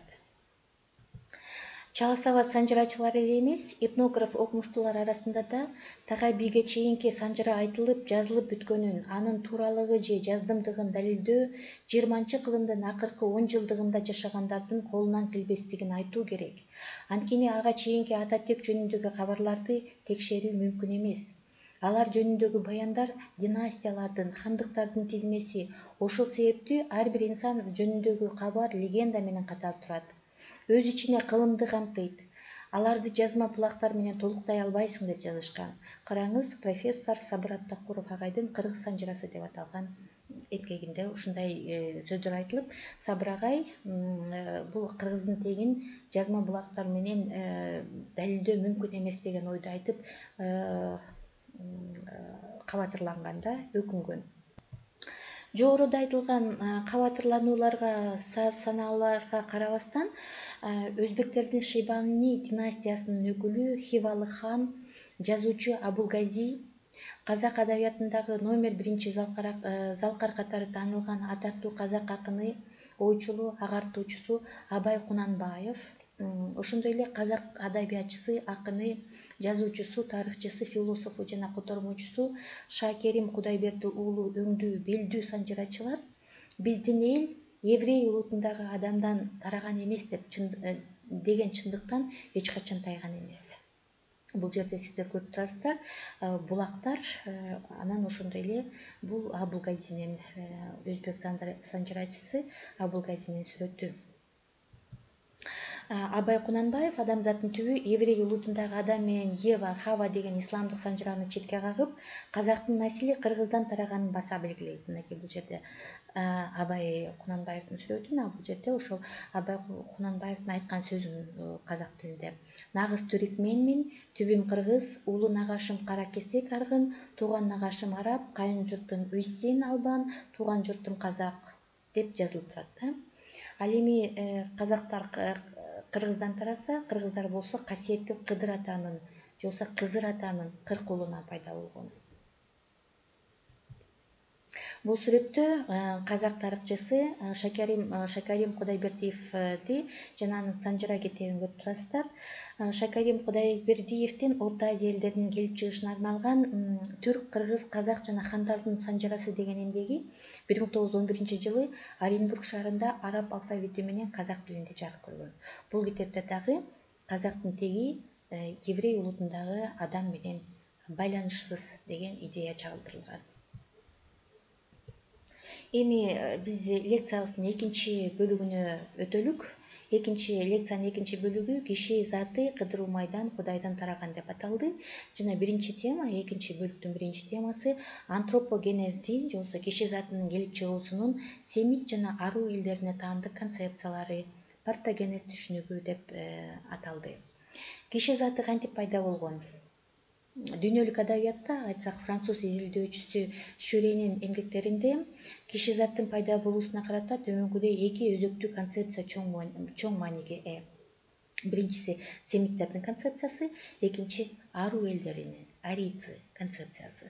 Чалыс Абад санжырачылары эле эмес, этнограф окумуштуулар арасында да Тагай бийге чейинки санжыра айтылып, жазылып бүткөнүн, анын тууралыгы же жаздымдыгын далилдөө жыйырманчы кылымдын акыркы он жылдыгында жашагандардын колунан келбестигин айтуу керек. Анткени ага чейинки ата тек жөнүндөгү кабарларды текшерүү мүмкүн эмес. Алар жөнүндөгү баяндар династиялардын, хандыктардын тизмеси. Ошол себептүү ар бир инсан жөнүндөгү кабар легенда менен катар турат. Өз ичине кылымды камтыйт. Аларды жазма булактар менен толуктай албайсың деп жазышкан. Караңыз, профессор Сабыр Аттакуров агайдын Кыргыз санжырасы деп аталган эмгегинде ушундай сөздөр айтылып, Сабыр агай бул кыргыздын тегин жазма булактар менен далилдөө мүмкүн эмес деген ойду айтып кабатырланган да, өкүнгөн. Жогоруда айтылган кабатырланууларга, санааларга карабастан, өзбектердин Шейбани династиясынын өкүлү Хивалы хан, жазуучу Абулгази, казак адабиятындагы номер биринчи залкар катары таанылган атактуу казак акыны, ойчулу, агартуучусу Абай Кунанбаев, ошондой эле казак адабиятчысы, акыны, жазуучусу, тарыхчысы, философу жана котормочусу Шакерим Кудайберди уулу өңдүү, белдүү санжырачылар биздин эл еврей улутундагы адамдан тараган эмес деп деген чындыктан эч качан тайган эмес. Бул жерде сиздер көрүп турасыздар, булактар, анан ошондой эле бул Абулгазинин, өзбек санжырачысы Абулгазинин сүрөтү. Абай Кунанбаев адамзаттын түбү еврей улутундагы адам менен Ева, Хава деген исламдык санжыраны четке кагып, казактын насили кыргыздан тараганын баса белгилейт. Мынакей бул жерде Абай Кунанбаевдин сүрөтүн, а бул жерде ошол Абай Кунанбаевдин айткан сөзүн казак тилинде. Нагыз түркменмин, түбүм кыргыз, улуу нагашым кара кесек аргын, тууган нагашым араб, кайын журтум Үсен албан, тууган журтум казак деп жазылып турат да. Ал эми казактар кыргыздан тараса, кыргыздар болсо касиеттүү Кыдыр атанын, же болбосо Кызыр атанын кырк уулунан пайда болгон. Бул сүрөттө казак тарыхчысы Шакарим Шакарим Кудайбердиевди жана анын санжыра кетебин көрүп турасыздар. Шакарим Кудайбердиевдин Орто Азия элдеринин келип чыгышына арналган Түрк, кыргыз, казак жана хандардын санжырасы деген эмгеги бир миң тогуз жүз он биринчи жылы Оренбург шаарында араб алфавити менен казак тилинде жарык көргөн. Бул китепте дагы казактын теги еврей улутундагы адам менен байланышсыз деген идея чагылдырылган. Эми биз лекциябыздын экинчи бөлүгүнө өтөлүк. Экинчи лекциянын экинчи бөлүгү киши заты кыдыруу майдан Кудайдан тараган деп аталды. Жана биринчи тема, экинчи бөлүктүн биринчи темасы антропогенездин, же болбосо киши затынын келип чыгуусунун семит жана аруу элдерине таандык концепциялары, партогенез түшүнүгү деп аталды. Киши заты кантип пайда болгон? Дүйнөлүк адабиятта айтсак, француз изилдөөчүсү Шюренин эмгектеринде киши заттын пайда болуусуна карата төмөнкүдөй эки өзөктүү концепция чоң мааниге ээ. Биринчиси семиттердин концепциясы, экинчи аруу элдеринин, арийцы концепциясы.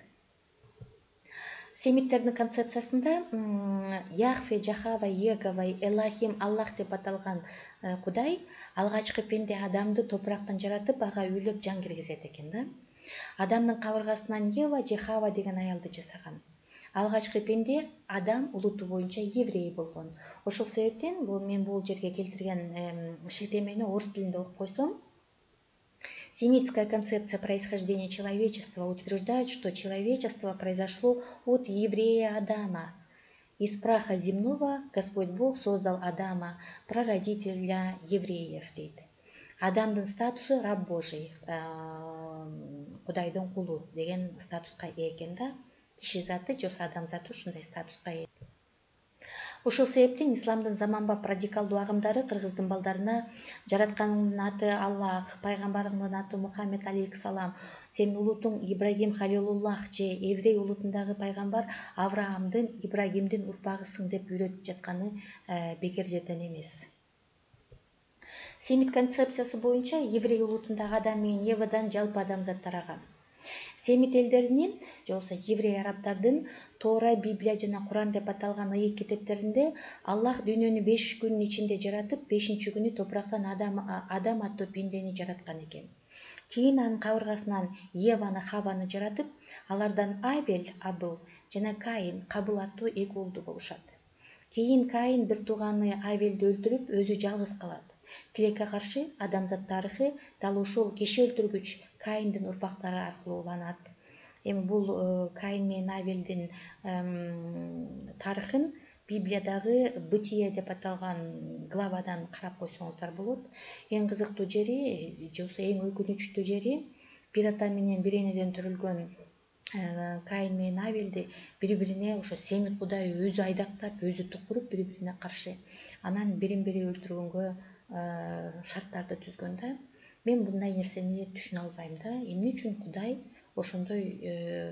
Семиттердин концепциясында Яхве, Жахава, Егова, Элохим, Аллах деп аталган Кудай алгачкы пенде адамды топурактан жаратып, ага үйлөп жан киргизет экен да. Адамдын кабыргасынан Ева же Хава деген аялды жасаган. Алгачкы пенде адам улуту боюнча еврей болгон. Ошол себептен бул мен бул жерге келтирген шилтемени орус тилинде окуп койсом, семитская концепция происхождения человечества утверждает, что человечество произошло от еврея Адама. Из праха земного Господь Бог создал Адама, прародителя евреев, дейт. Адамдын статусу раб Божий, Кудайдын кулу деген статуска ээ экен да. Киши заты же адам заты ушундай статуска ээ. Ошол себептен исламдын заманбап радикалдуу агымдары кыргыздын балдарына жаратканыңдын аты Аллах, пайгамбарыңдын аты Мухаммед алейхиссалам, сенин улутуң Ибрагим халилуллах же еврей улутундагы пайгамбар Авраамдын, Ибрагимдин урпагысың деп үйрөтүп жатканы бекер жерден эмес. Семит концепциясы боюнча еврей улутундагы адам менен Евадан жалпы адамзат тараган. Семит элдеринин, же болбосо еврей арабтардын Тора, Библия жана Куран деп аталган ыйык китептеринде Аллах дүйнөнү беш күнүн ичинде жаратып, бешинчи күнү топурактан адам адам аттуу пендени жараткан экен. Кийин анын кабыргасынан Еваны, Хаваны жаратып, алардан Абель, Абыл жана Каин, Кабыл аттуу эки уулду болушат. Кийин Каин бир тууганы Абельди өлтүрүп, өзү жалгыз калат. Тилекке каршы адамзат тарыхы дал ушул киши өлтүргүч Каиндин урпактары аркылуу уланат. Эми бул Каин менен Абельдин тарыхын Библиядагы Бытие деп аталган главадан карап койсоңуздар болот. Эң кызыктуу жери, же болбосо эң өкүнүчтүү жери, бир ата менен бир энеден төрөлгөн Каин менен Абельди бири-бирине ошо семит Кудай өзү айдактап, өзү тукуруп бири-бирине каршы. Анан бирин-бири өлтүргөнгө шарттарды түзгөн да. Мен мындай нерсени түшүнө албайм да. Эмне үчүн Кудай ошондой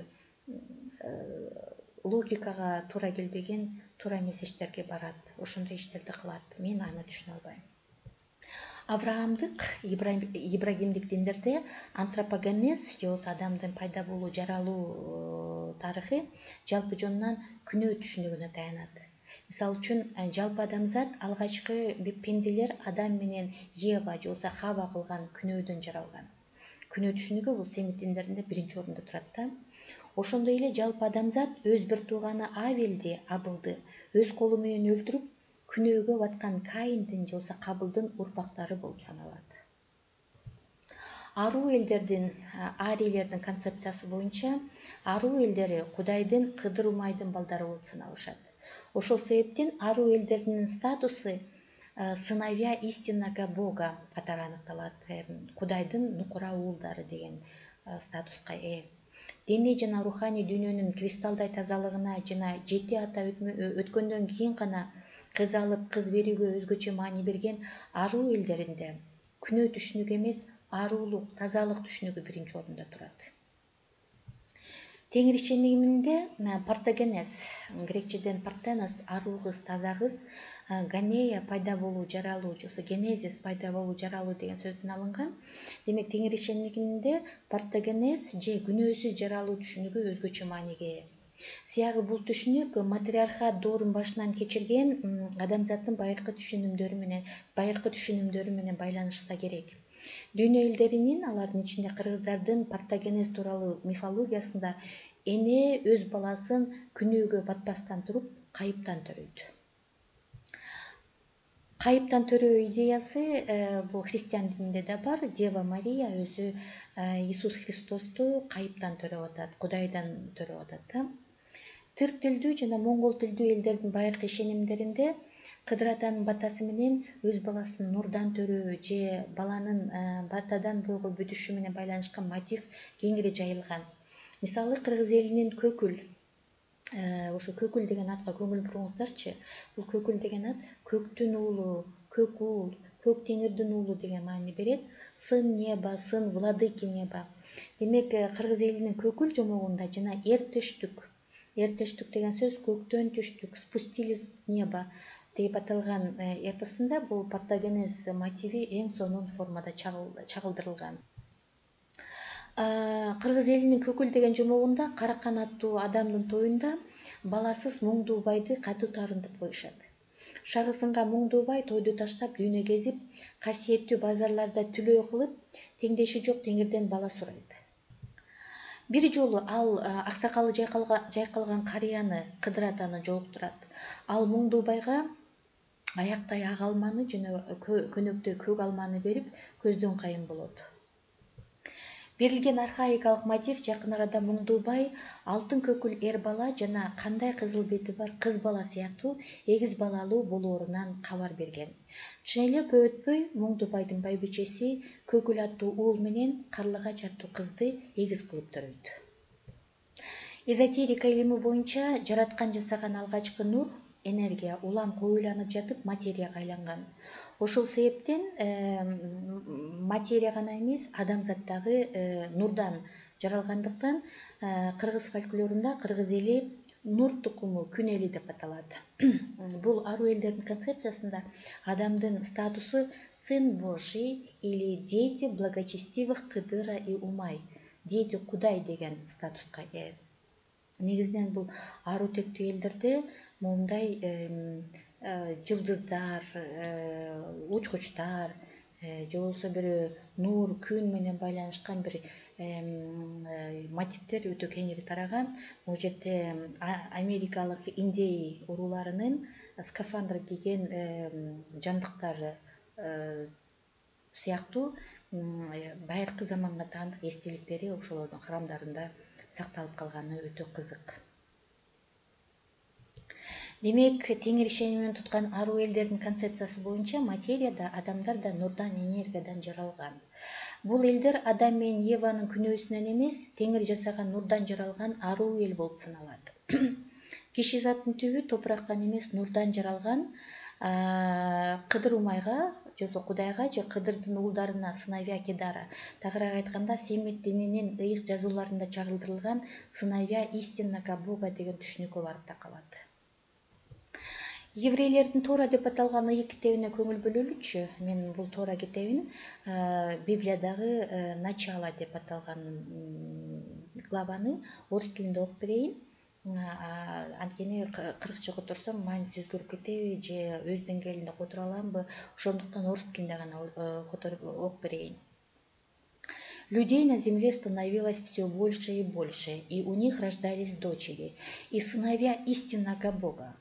логикага туура келбеген, туура эмес иштерге барат, ошондой иштерди кылат. Мен аны түшүнө албайм. Авраамдык, Ибрагимдик диндерде антропогенез, же болбосо адамдын пайда болуу, жаралуу тарыхы жалпы жонунан күнөө түшүнүгүнө таянат. Мисалы үчүн, жалпы адамзат алгачкы пенделер Адам менен Ева же болбосо Хава кылган күнөөдөн жаралган. Күнөө түшүнүгү бул семит диндеринде биринчи орунда турат да. Ошондой эле жалпы адамзат өз бир тууганы Абельди, Абылды өз колу менен өлтүрүп, күнөөгө баткан Каиндин же болбосо Кабылдын урпактары болуп саналат. Аруу элдердин, арийлердин концепциясы боюнча, аруу элдери Кудайдын Кыдыр Умайдын балдары болуп саналышат. Ошол себептен аруу элдердин статусу сыновья истинного Бога катары аныкталат. Кудайдын нукура уулдары деген статуска ээ. Дене жана руханий дүйнөнүн кристалдай тазалыгына жана жети ата өткөндөн кийин гана кыз алып кыз берүүгө өзгөчө маани берген аруу элдеринде күнөө түшүнүгү эмес, аруулук, тазалык түшүнүгү биринчи орунда турат. Теңир ишениминде Партагенез, грекчеден партенос, аруу кыз, таза кыз, ганея пайда болуу, жаралуу, жосо генезис пайда болуу, жаралуу деген сөздөн алынган. Демек, теңир ишениминде Партагенез же күнөөсүз жаралуу түшүнүгү өзгөчө мааниге ээ. Сыягы бул түшүнүк матриархат доорун башынан кечирген адамзаттын байыркы түшүнүмдөрү менен, байыркы түшүнүмдөрү менен байланышса керек. Дүйнө элдеринин, алардын ичинде кыргыздардын Партагенез тууралуу мифологиясында эне өз баласын күнөөгө батпастан туруп кайыптан төрөйт. Кайыптан төрөө идеясы бул христиан дининде да бар. Дева Мария өзү Иисус Христосту кайыптан төрөп атат, Кудайдан төрөп атат да. Түрк тилдүү жана моңгол тилдүү элдердин байыркы ишенимдеринде Кыдыр атанын батасы менен өз баласын нурдан төрөө же баланын батадан бойго бүтүшү менен байланышкан мотив кеңири жайылган. Мисалы, кыргыз элинин көкүл, ошо көкүл деген атка көңүл буруңуздарчы. Бул көкүл деген ат көктүн уулу, көк уул, көк теңирдин уулу деген маани берет. Сын неба, сын владыки неба. Демек, кыргыз элинин көкүл жомогунда жана эр төштүк, эр төштүк деген сөз көктөн түштүк, спустились с неба деп аталган эпосунда бул Партагенез мотиви эң сонун формада чагылдырылган. Кыргыз элинин көкүл деген жомогунда кара канаттуу адамдын тоюнда баласыз Моңдубайды катуу таарынтып коюшат. Шагы сынган Моңдубай тойду таштап дүйнө кезип, касиеттүү базарларда түлөө кылып, теңдеши жок теңирден бала сурайт. Бир жолу ал аксакалы жайкалган карыяны, Кыдыр атаны жолуктурат. Ал Моңдубайга аяктай ак алманы жана көнөктөй көк алманы берип, көздөн кайын болот. Берилген архаикалык мотив жакын арада Моңдубай алтын көкүл эр бала жана кандай кызыл бети бар кыз бала сыяктуу эгиз балалуу болоорунан кабар берген. Чын эле көп өтпөй Моңдубайдын байбичеси көкүл аттуу уул менен Карлыгач аттуу кызды эгиз кылып төрөйт. Эзотерика илими боюнча жараткан жасаган алгачкы нур, энергия улам коюланып жатып материяга айланган. Ошол себептен материя гана эмес, адамзаттагы нурдан жаралгандыктан кыргыз фольклорунда кыргыз эли нур тукуму, күн эли деп аталат. Бул аруу элдердин концепциясында адамдын статусу сын Божий или дети благочестивых Кыдыра и Умай, дети Кудай деген статуска ээ. Негизинен бул аруу тектүү элдерде моундай жылдыздар, учкучтар, же болбосо бир нур, күн менен байланышкан бир мотивдер өтө кеңири тараган. Бул жерде америкалык индей урууларынын скафандр кийген жандыктары сыяктуу байыркы заманга таандык эстеликтери ошолордун храмдарында сакталып калганы өтө кызык. Демек, теңир ишенимин туткан аруу элдердин концепциясы боюнча материяда адамдар да нурдан, энергиядан жаралган. Бул элдер Адам менен Еванын күнөөсүнөн эмес, теңир жасаган нурдан жаралган аруу эл болуп саналат. Киши заттын түбү топурактан эмес, нурдан жаралган. Кыдыр Умайга, жосо Кудайга же Кыдырдын уулдарына сыновья Кедара, тагыраак айтканда Семит дининин ыйык жазууларында чагылдырылган сыновья истинного Бога деген түшүнүккө барып такалат. Еврейлердин Тора деп аталган ыйык китебине көңүл бөлөлүчү. Мен бул Тора китебин Библиядагы начало деп аталган главаны орус тилинде окуп берейин. Анткени кыргызча которсом мааниси өзгөрүп кетеби же өз деңгээлинде которо аламбы, ошондуктан орус тилинде гана которуп окуп берейин. Людей на земле становилось все больше и больше, и у них рождались дочери, и сыновья истинного Бога.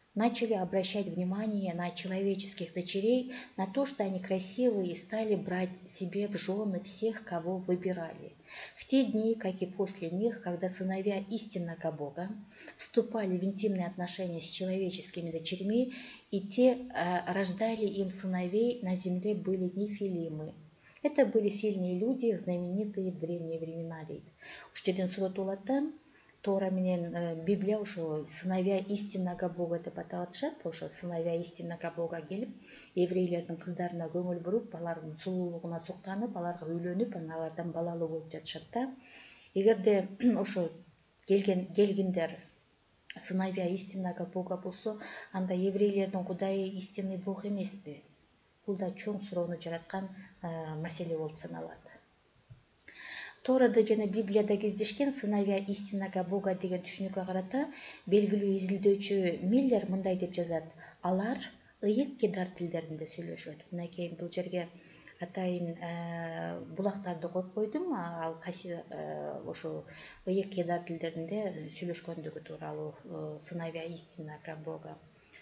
начали обращать внимание на человеческих дочерей, на то, что они красивые, и стали брать себе в жены всех, кого выбирали. В те дни, как и после них, когда сыновья истинного Бога вступали в интимные отношения с человеческими дочерьми, и те э, рождали им сыновей, на земле были нефилимы. Это были сильные люди, знаменитые в древние времена. Уштеден суратулатта Тора менен Библия ошо сыновья истинного Бога деп аталышат. Ошо сыновья истинного Бога келип, еврейлердин кыздарына көңүл буруп, алардын сулуулугуна суктанып, аларга үйлөнүп, анан алардан балалуу болуп жатышат да. Эгерде ошо келген келгиндер сыновья истинного Бога болсо, анда еврейлердин Кудайы истинный Бог эмеспи? Бул да чоң суроону жараткан маселе болуп саналат. Торада жана Библияда кездешкен сыновья истинного Бога деген түшүнүккө карата белгилүү изилдөөчү Миллер мындай деп жазат: алар ыйык кедар тилдеринде сүйлөшөт. Мына кийин бул жерге атайын булактарды коюп койдум. Ал кайсы ошо ыйык кедар тилдеринде сүйлөшкөндүгү тууралуу сыновья истинного Бога.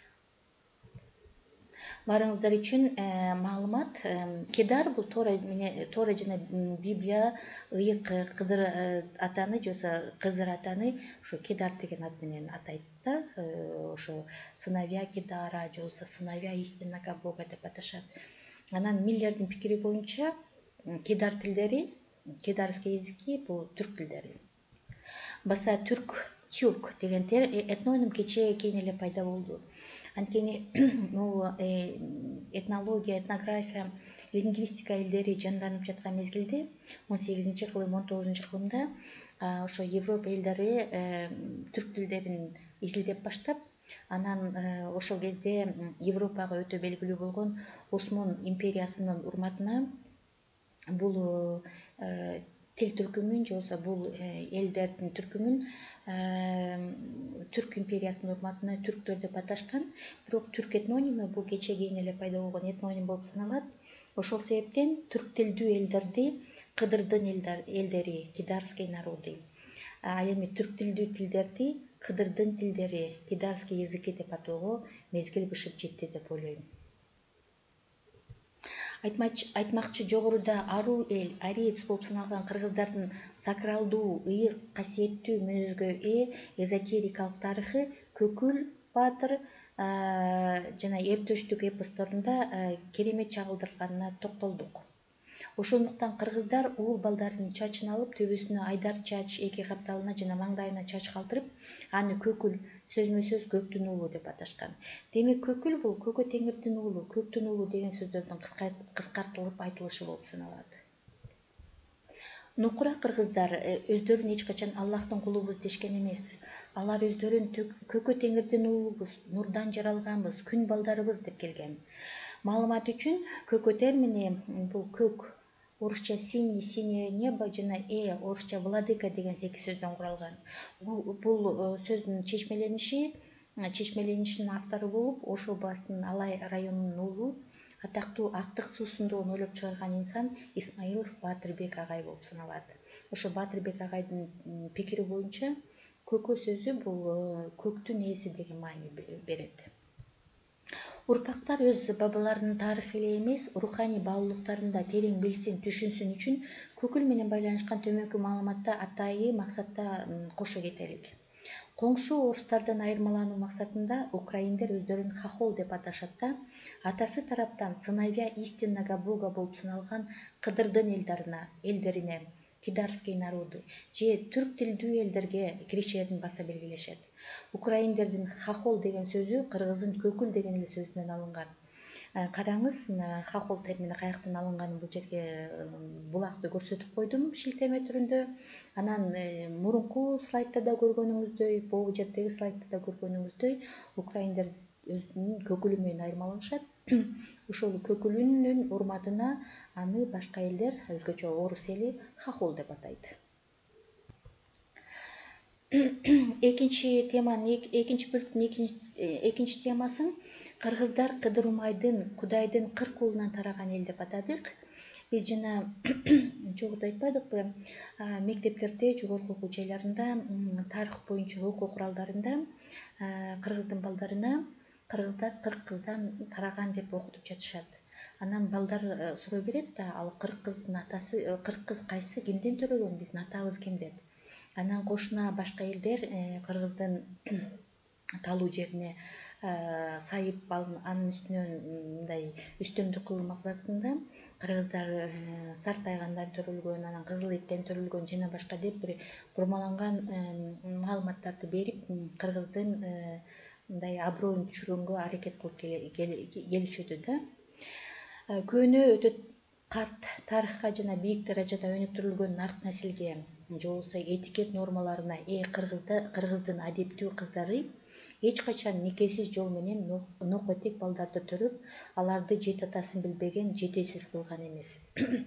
Барыңыздар үчүн маалымат: кедар бул Тора менен Тора жана Библия ыйык Кыдыр атаны жаса Кызыр атаны ошо Кедар деген ат менен атайт да. Ошо сыновья Кедара жаса сыновья истинного Бога деп аташат. Анан Миллердин пикири боюнча кедар тилдери, кедарский языки бул түрк тилдери. Баса түрк, тюрк деген этноним кечээ кийин эле пайда болду. Анткени бул этнология, этнография, лингвистика илдери жанданып жаткан мезгилде он сегизинчи кылым, он тогузунчу кылымда ошо Европа элдери түрк тилдерин изилдеп баштап, анан ошол кезде Европага өтө белгилүү болгон Осмон империясынын урматына бул тил түркүмүн жолса бул элдердин түркүмүн түрк империясынын урматына түрктөр деп аташкан. Бирок түрк этноними бул кечээ кийин эле пайда болгон этноним болуп саналат. Ошол себептен түрк тилдүү элдерди Кыдырдын элдери, кидарский народы. Ал эми түрк тилдүү тилдерди Кыдырдын тилдери, кидарский языки деп атоого мезгил бышып жетти деп ойлойм. Айтмакчы жогоруда аруу эл, ариец болуп саналган кыргыздардын сакралдуу, ыйык, касиеттүү мүнөзгө ээ эзотерикалык тарыхы Көкүл Баатыр жана Эртөштүк эпосторунда керемет чагылдырганына токтолдук. Ошондуктан кыргыздар уул балдарынын чачын алып, төбөсүнө айдар чач, эки капталына жана маңдайына чач калтырып, аны Көкүл, сөзмө сөз көктүн уулу деп аташкан. Демек Көкүл бул Көкө теңирдин уулу, көктүн уулу деген сөздөрдүн кыскартылып айтылышы болуп саналат. Нукура кыргыздар өздөрүн эч качан Аллахтын кулубуз дешкен эмес. Алар өздөрүн Көкө теңирдин уулубуз, нурдан жаралганбыз, күн балдарыбыз деп келген. Маалымат үчүн Көкө термини бул көк, орусча синий, синее небо жана э, орусча владыка деген эки сөздөн куралган. Бул сөздүн чечмелениши, чечмеленишинин автору болуп, Ош областынын Алай районунун уулу, атактуу Актык суусундугун ойлоп чыгарган инсан Исмаилов Баатырбек агай болуп саналат. Ошо Баатырбек агайдын пикири боюнча Көкө сөзү бул көктүн ээси деген маани берет. Урпактар өз бабаларынын тарыхы эле эмес, руханий баалуулуктарын да терең билсин, түшүнсүн үчүн Көкүл менен байланышкан төмөнкү маалыматта атайы максатта кошо кетелик. Коңшу орустардан айырмалануу максатында украиндер өздөрүн хохол деп аташат да, атасы тараптан сыновья истинного Бога болуп саналган Кыдырдын элдерине, кидарский народы же түрк тилдүү элдерге киришерин баса белгилешет. Украиндердин хохол деген сөзү кыргыздын Көкүл деген эле сөзүнөн алынган. Караңыз, хохол термини каяктан алынганын бул жерге булакты көрсөтүп койдум шилтеме түрүндө. Анан мурунку слайдта да көргөнүңүздөй, бул жердеги слайдта да көргөнүңүздөй, украиндер өзүнүн Көкүлү менен айырмаланышат. Ошол Көкүлүнүн урматына аны башка элдер, өзгөчө орус эли хохол деп атайт. Экинчи теманын, экинчи бөлүктүн экинчи темасын кыргыздар Кыдыр Умайдын, Кудайдын кырк уулунан тараган эл деп атадык. Биз жана жогоруда айтпадыкпы, мектептерде, жогорку окуу жайларында, тарых боюнча окуу куралдарында кыргыздын балдарына кыргыздар кырк кыздан тараган деп окутуп жатышат. Анан балдар суроо берет да, ал кырк кыздын атасы, кырк кыз кайсы, кимден төрөгөн, биздин атабыз ким деп. Анан кошуна башка элдер кыргыздын талуу жерине сайып анын үстүнөн мындай үстөмдүк кылуу максатында кыргыздар сартайгандан төрөлгөн, анан кызыл эттен төрөлгөн жана башка деп бир бурмаланган маалыматтарды берип кыргыздын мындай аброюн түшүргөнгө аракет кылып келишүүдө да. Көөнө өтө карт, тарыхка жана бийик даражада өнүктүрүлгөн нарк населге же болбосо этикет нормаларына ээ кыргыздын адептүү кыздары эч качан никесиз жол менен нокко этек балдарды төрөп, аларды жет атасын билбеген жетесиз кылган эмес.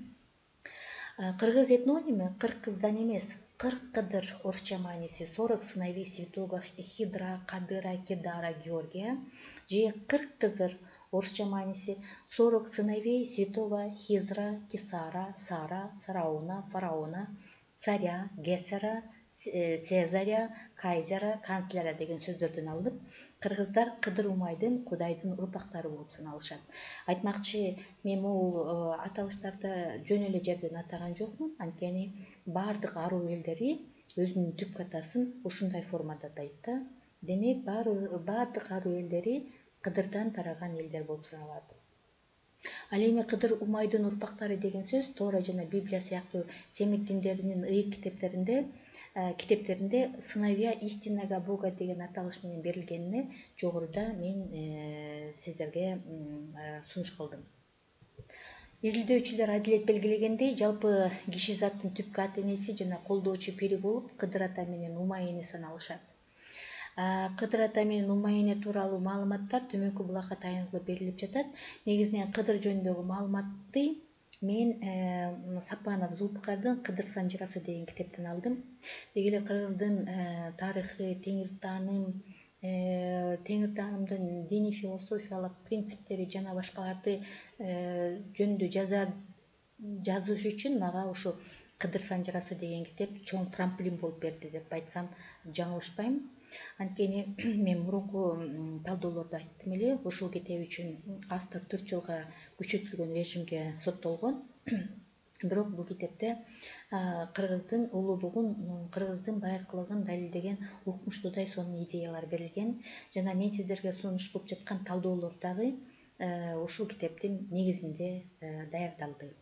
Кыргыз этнонимы кырк кыздан эмес, кырк кыдыр орусча мааниси сорок сыновей святого Хидра, Кадыра, Кедара, Георгия же кырк кызыр орусча мааниси сорок сыновей святого Хизра, Кисара, Сара, Сарауна, Фараона, Царя, Гесера, Цезаря, Кайзера, канцлера деген сөздөрдөн алынып, кыргыздар Кыдыр Умайдын Кудайдын урпактары болуп саналышат. Айтмакчы, мен бул аталыштарды жөн эле жерден атаган жокмун, анткени баардык аруу элдери өзүнүн түп атасын ушундай формада атайт да. Демек, баардык аруу элдери Кыдырдан тараган элдер болуп саналат. Ал эми Кыдыр Умайдын урпактары деген сөз Тора жана Библия сыяктуу семит диндеринин ыйык китептеринде китептеринде сыновья истинного Бога деген аталыш менен берилгенине жогоруда мен сиздерге сунуш кылдым. Изилдөөчүлөр адилет белгилегендей, жалпы киши заттын түпкү ата энеси жана колдоочу пири болуп Кыдыр ата менен Умай эне саналышат. Кыдыр ата менен Умай эне тууралуу маалыматтар төмөнкү булакка таянылып берилип жатат. Негизинен Кыдыр жөнүндөгү маалыматты мен Сапанов Зулпукардын Кыдыр санжырасы деген китептен алдым. Деги эле кыргыздын тарыхы, теңир тааным, теңир таанымдын диний философиялык принциптери жана башкаларды жөнүндө жазар жазыш үчүн мага ушу Кыдыр санжырасы деген китеп чоң трамплин болуп берди деп айтсам жаңылышпайм. Анткени мен мурунку талдоолордо айттым эле, ушул китеп үчүн автор төрт жылга күчөтүлгөн режимге соттолгон. Бирок бул китепте кыргыздын улуулугун, кыргыздын байыркылыгын далилдеген укмуштуудай сонун идеялар берилген жана мен сиздерге сунуш кылып жаткан талдоолор дагы ушул китептин негизинде даярдалды.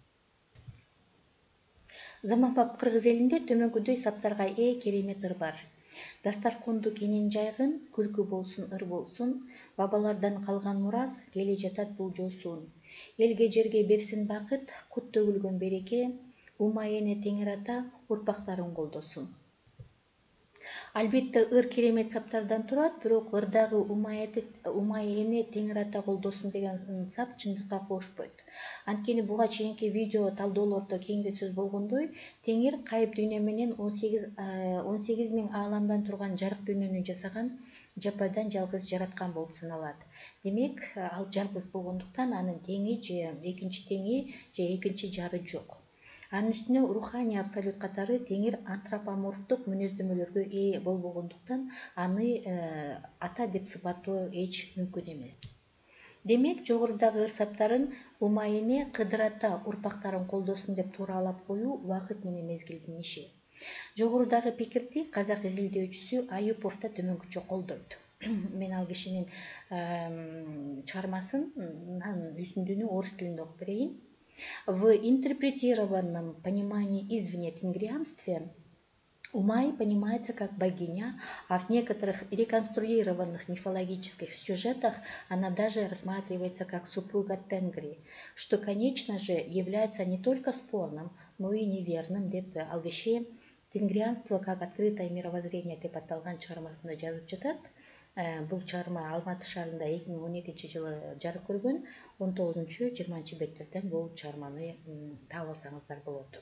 Заманбап кыргыз элинде төмөнкүдөй саптарга ээ керемет ыр бар. Дастарконду кенен жайгын, күлкү болсун, ыр болсун, бабалардан калган мурас, келе жатат бул жосун. Элге жерге берсин бакыт, кут төгүлгөн береке, Умай эне теңир ата урпактарын колдосун. Албетте ыр керемет саптардан турат, бирок ырдагы Умай эне теңир ата колдосун деген сап чындыкка кошпойт. Анткени буга чейинки видео талдоолордо кеңири сөз болгондой, теңир кайып дүйнө менен он сегиз миң ааламдан турган жарык дүйнөнү жасаган жападан жалгыз жараткан болуп саналат. Демек, ал жалгыз болгондуктан анын теңи же экинчи теңи же экинчи жары жок. Анын үстүнө руханий абсолют катары теңир антропоморфтук мүнөздөмөлөргө ээ болбогондуктан аны ата деп сыпаттоо эч мүмкүн эмес. Демек, жогорудагы ыр саптарын Умай эне Кыдыр ата урпактарын колдосун деп тууралап коюу убакыт менен мезгилдин иши. Жогорудагы пикирди казак изилдөөчүсү Аюпов да төмөнкүчө колдойт. Мен ал кишинин чыгармасын, үзүндүнү орус тилинде окуп берейин. В интерпретированном понимании извне тенгрианстве Умай понимается как богиня, а в некоторых реконструированных мифологических сюжетах она даже рассматривается как супруга Тенгри, что, конечно же, является не только спорным, но и неверным, деп ал киши тенгрианство как открытое мировоззрение деп аталган чыгармасында жазып жатат. Бул чыгарма Алматы шаарында эки миң он экинчи жылы жарык көргөн. он тогузунчу жыйырманчы беттерден бул чыгарманы таап алсаңыздар болот.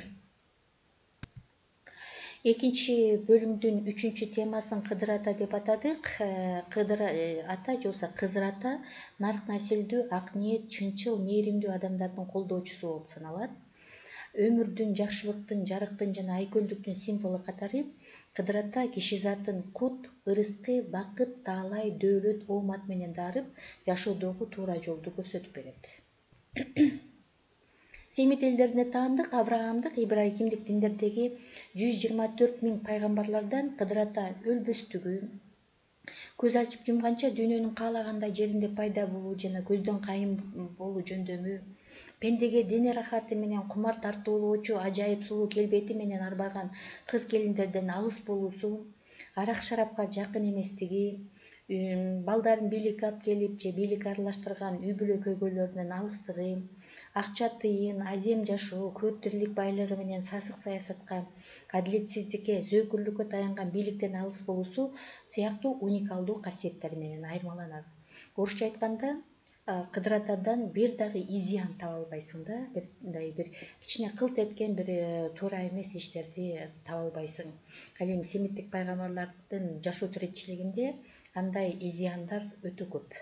Экинчи бөлүмдүн үчүнчү темасын Кыдыр ата деп атадык. Кыдыр ата же болбосо Кызыр ата нарк населдүү, ак ниет, чынчыл, мээримдүү адамдардын колдоочусу болуп саналат. Өмүрдүн, жакшылыктын, жарыктын жана айкөлдүктүн символу катары Кыдырата киши затын кут, ырыскы, бакыт, таалай, дөөлөт, оомат менен дарып, жашоодогу туура жолду көрсөтүп берет. Семит элдерине таандык Авраамдык, Ибрагимдик диндердеги жүз жыйырма төрт миң пайгамбарлардан Кыдырата өлбөстүгү, көз ачып жумганча дүйнөнүн каалагандай жеринде пайда болуу жана көздөн кайым болуу жөндөмү, пендеге дене рахаты менен кумар тартуулоочу ажайып сулуу келбети менен арбаган кыз келиндерден алыс болуусу, арак шарапка жакын эместиги, балдарын бийликке алып келип же бийликке аралаштырган үй бүлө көйгөйлөрүнөн алыстыгы, акча тыйын, азем жашоо, көп тирлик байлыгы менен сасык саясатка, адилетсиздикке, зөөкүрлүккө таянган бийликтен алыс болуусу сыяктуу уникалдуу касиеттер менен айырмаланат. Орусча айтканда, Кыдыратадан бир дагы изян таба албайсың да, бир мындай бир кичине кылт эткен бир туура эмес иштерди таба албайсың. Ал эми семиттик пайгамбарлардын жашоо тиричилигинде андай изяндар өтө көп.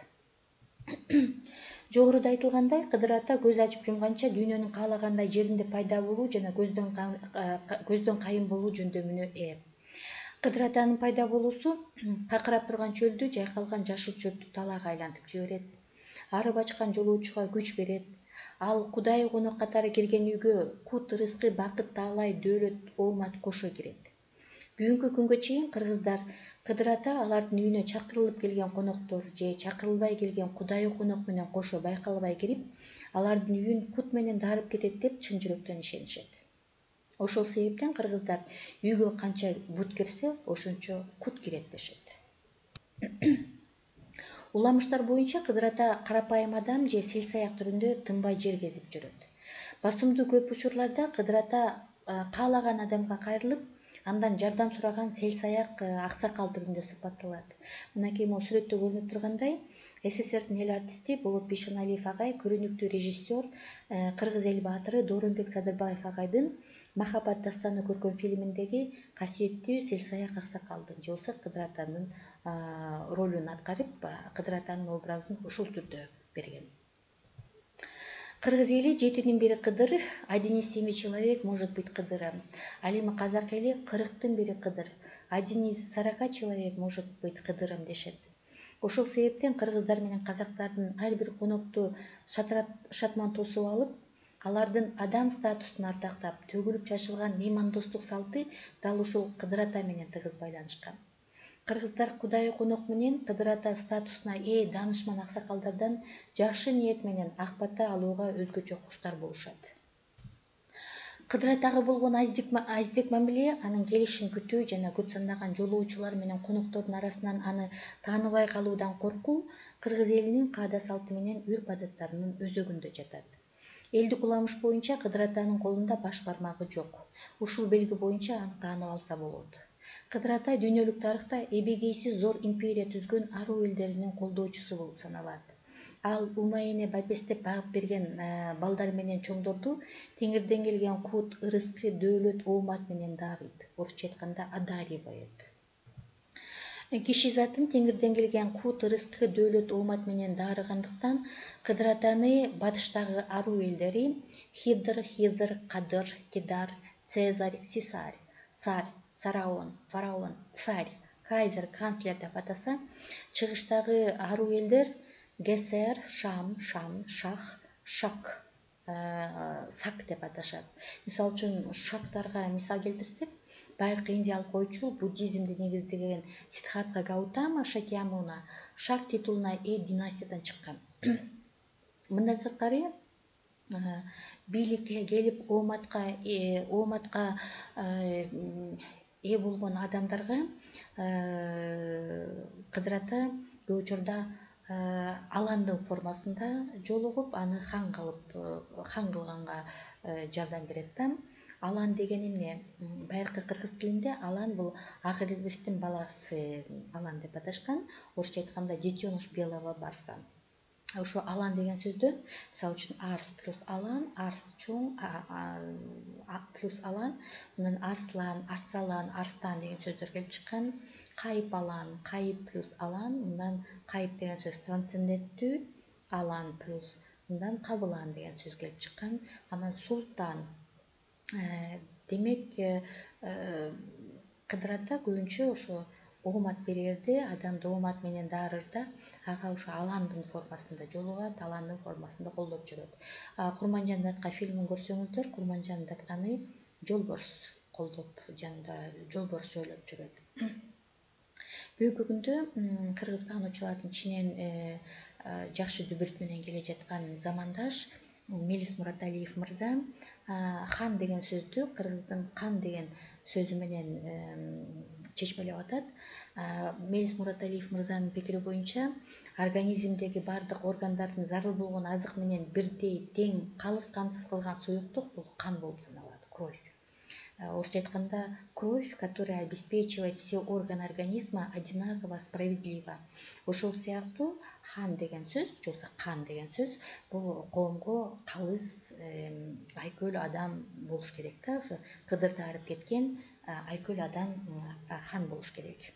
Жогоруда айтылгандай, Кыдырата көз ачып жумганча дүйнөнүн каалагандай жеринде пайда болуу жана көздөн көздөн кайым болуу жөндөмүнө ээ. Кыдыратанын пайда болуусу какырап турган чөлдү жайкалган жашыл чөптү талаага айлантып жиберет. Арып ачкан жолоочуга күч берет. Ал кудайы конок катары кирген үйгө кут, ырыскы, бакыт, таалай, дөөлөт, оомат кошо кирет. Бүгүнкү күнгө чейин кыргыздар Кыдырата алардын үйүнө чакырылып келген коноктор же чакырылбай келген кудайы конок менен кошо байкалбай кирип, алардын үйүн кут менен дарып кетет деп чын жүрөктөн ишенишет. Ошол себептен кыргыздар үйгө канча бут кирсе, ошончо кут кирет дешет. Уламыштар боюнча Кыдырата карапайым адам же сел-саяк түрүндө тынбай жер кезип жүрөт. Басымдуу көп учурларда Кыдырата каалаган адамга кайрылып, андан жардам сураган сел-саяк аксакал түрүндө сыпатталат. Мынакей могу сүрөттө көрүнүп тургандай, СССРдин эл артисти Болот Бейшеналиев агай, көрүнүктүү режиссер, кыргыз эл баатыры Дооронбек Садырбаев агайдын Махаббат дастаны көркөм фильминдеги касиеттүү сел-саяк аксакалдын же болбосо Кыдыратанын ролун аткарып, Кыдыратанын образын ушул түрдө берген. Кыргыз эли жетинин бири Кыдыр, один из семи человек может быть Кыдыром. Ал эми казак эли кырктын бири Кыдыр, один из сорока человек может быть Кыдыром дешет. Ошол себептен кыргыздар менен казактардын ар бир конокту шатман тосуп алып, алардын адам статусун ардактап, төгүлүп чачылган меймандостук салты дал ушул Кыдырата менен тыгыз байланышкан. Кыргыздар кудайы конок менен Кыдырата статусуна ээ даанышман аксакалдардан жакшы ниет менен ак бата алууга өзгөчө куштар болушат. Кыдыратага болгон аздек мамиле, анын келишин күтүү жана көп сандаган жолоочулар менен коноктордун арасынан аны тааныбай калуудан коркуу кыргыз элинин каада салты менен үрп адаттарынын өзөгүндө жатат. Элдик уламыш боюнча Кыдыратанын колунда баш бармагы жок. Ушул белги боюнча аны таанып алса болот. Кыдырата дүйнөлүк тарыхта эбегейсиз зор империя түзгөн аруу элдеринин колдоочусу болуп саналат. Ал Умайне Бабес деп багып берген балдар менен чоңдорду теңирден келген кут, ырыскы, дөөлөт, оомат менен дарыйт. Орусча айтканда одаривает. Киши затын теңирден келген кут, ырыскы, дөөлөт, оомат менен дарыгандыктан Кыдыратаны батыштагы аруу элдери Хидр, Хизр, Кадыр, Кидар, Цезарь, Сисарь, Царь, Сараон, Фараон, Царь, Кайзер, Канцлер деп атаса, чыгыштагы аруу элдер Гесер, Шам, Шам, Шах, Шак, Сак деп аташат. Мисалы үчүн шактарга мисал келтирсек, байыркы индиялык ойчул буддизмди негиздеген Сиддхартха Гаутама Шакьямуна Шак титулуна ээ династиядан чыккан. Мындан сырткары бийликке келип ооматка ооматка ээ болгон адамдарга Кыдырата көп учурда аландын формасында жолугуп, аны хан кылып, хан кылганга жардам берет да. Алан деген эмне? Байыркы кыргыз тилинде алан бул ак ирбистин баласы алан деп аташкан. Орусча айтканда детеныш белого барса. Ошо алан деген сөздөн, мисалы үчүн арс плюс алан, арс чоң, плюс алан, мындан арслан, арсалан, арстан деген сөздөр келип чыккан. Кайып алан, кайып плюс алан, мындан кайып деген сөз трансценденттүү, алан плюс мындан кабылан деген сөз келип чыккан. Анан султан, демек Кыдыр ата көбүнчө ошо оомат берерде, адамды оомат менен дарырда ага ошо аландын формасында жолугат, аландын формасында колдоп жүрөт. Курманжан датка фильмин көрсөңүздөр, Курманжан датканы жолборс колдоп, жанында жолборс жойлоп жүрөт. Бүгүнкү күндө кыргыз таануучулардын ичинен жакшы дүбүрт менен келе жаткан замандаш Мелис Мураталиев мырза хан деген сөздү кыргыздын кан деген сөзү менен чечмелеп атат. Мелис Мураталиев мырзанын пикири боюнча организмдеги бардык органдардын зарыл болгон азык менен бирдей тең калыс камсыз кылган суюктук бул кан болуп саналат, кровь. Орусча айтканда, кровь, которая обеспечивает все органы организма одинаково, справедливо. Ошол сыяктуу хан деген сөз, жоксо кан деген сөз бул коомго калыс, айкөл адам болуш керек да, ошо Кыдырды арып кеткен айкөл адам хан болуш керек.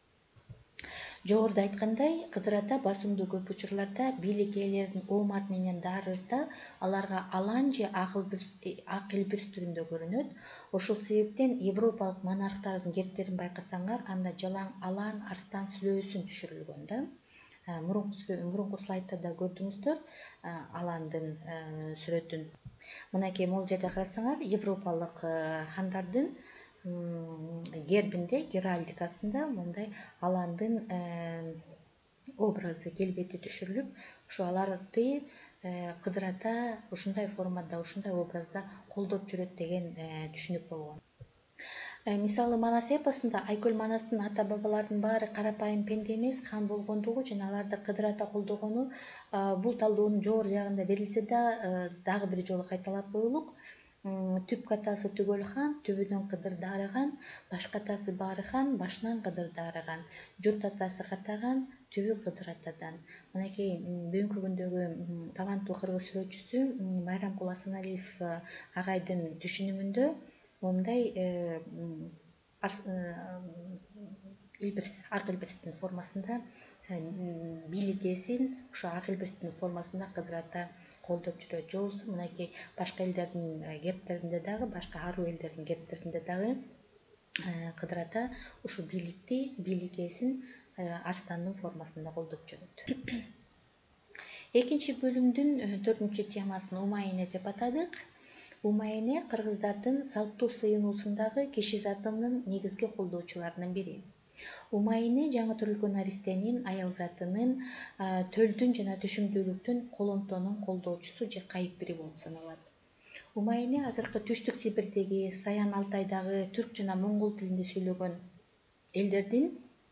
Жогоруда айткандай, Кыдыр ата басымдуу көп учурларда бийлик ээлерин оомат менен дарырда аларга алан же ак илбирс түрүндө көрүнөт. Ошол себептен европалык монархтардын кептерин байкасаңар, анда жалаң алан, арстан сүлөөсүн түшүрүлгөн да. Мурунку слайдта да көрдүңүздөр аландын сүрөтүн. Мынакей могул жерде карасаңар, европалык хандардын гербинде, геральдикасында мындай аландын образы, келбети түшүрүлүп, ошо аларды Кыдыр ата ушундай формада, ушундай образда колдоп жүрөт деген түшүнүк болгон. Мисалы, Манас эпосунда Айкөл Манастын ата бабалардын баары карапайым пенде эмес, хан болгондугу жана аларды Кыдыр ата колдогону бул талдоонун жогору жагында берилсе да, дагы бир жолу кайталап коелук. Түп катасы түгөл хан, түбүнөн Кыдыр дарыган, баш катасы баары хан, башынан Кыдыр дарыган. Журт атасы катаган, түбү Кыдыр атадан. Мынакей бүгүнкү күндөгү таланттуу кыргыз сүрөтчүсү Байрамкул Асаналиев агайдын түшүнүмүндө момундай илбирс, ак илбирстин формасында бийлик ээсин ошо ак илбирстин формасында Кыдыр ата колдоп жүрөт. Же болбосо мынакей башка элдердин гербтеринде дагы, башка аруу элдердин гербтеринде дагы Кыдыр ата ушу бийликти, бийлик ээсин арстандын формасында колдоп жүрөт. Экинчи бөлүмдүн төртүнчү темасын Умайне деп атадык. Умайне кыргыздардын салттуу сыйынуусундагы киши затынын негизги колдоочуларынын бири. Умайне жаңы төрөлгөн наристенин, аял затынын, төлдүн жана түшүмдүүлүктүн, коломтонун колдоочусу же кайыпбири болуп саналат. Умайне азыркы Түштүк Сибирдеги, Саян Алтайдагы түрк жана моңгол тилинде сүйлөгөн элдердин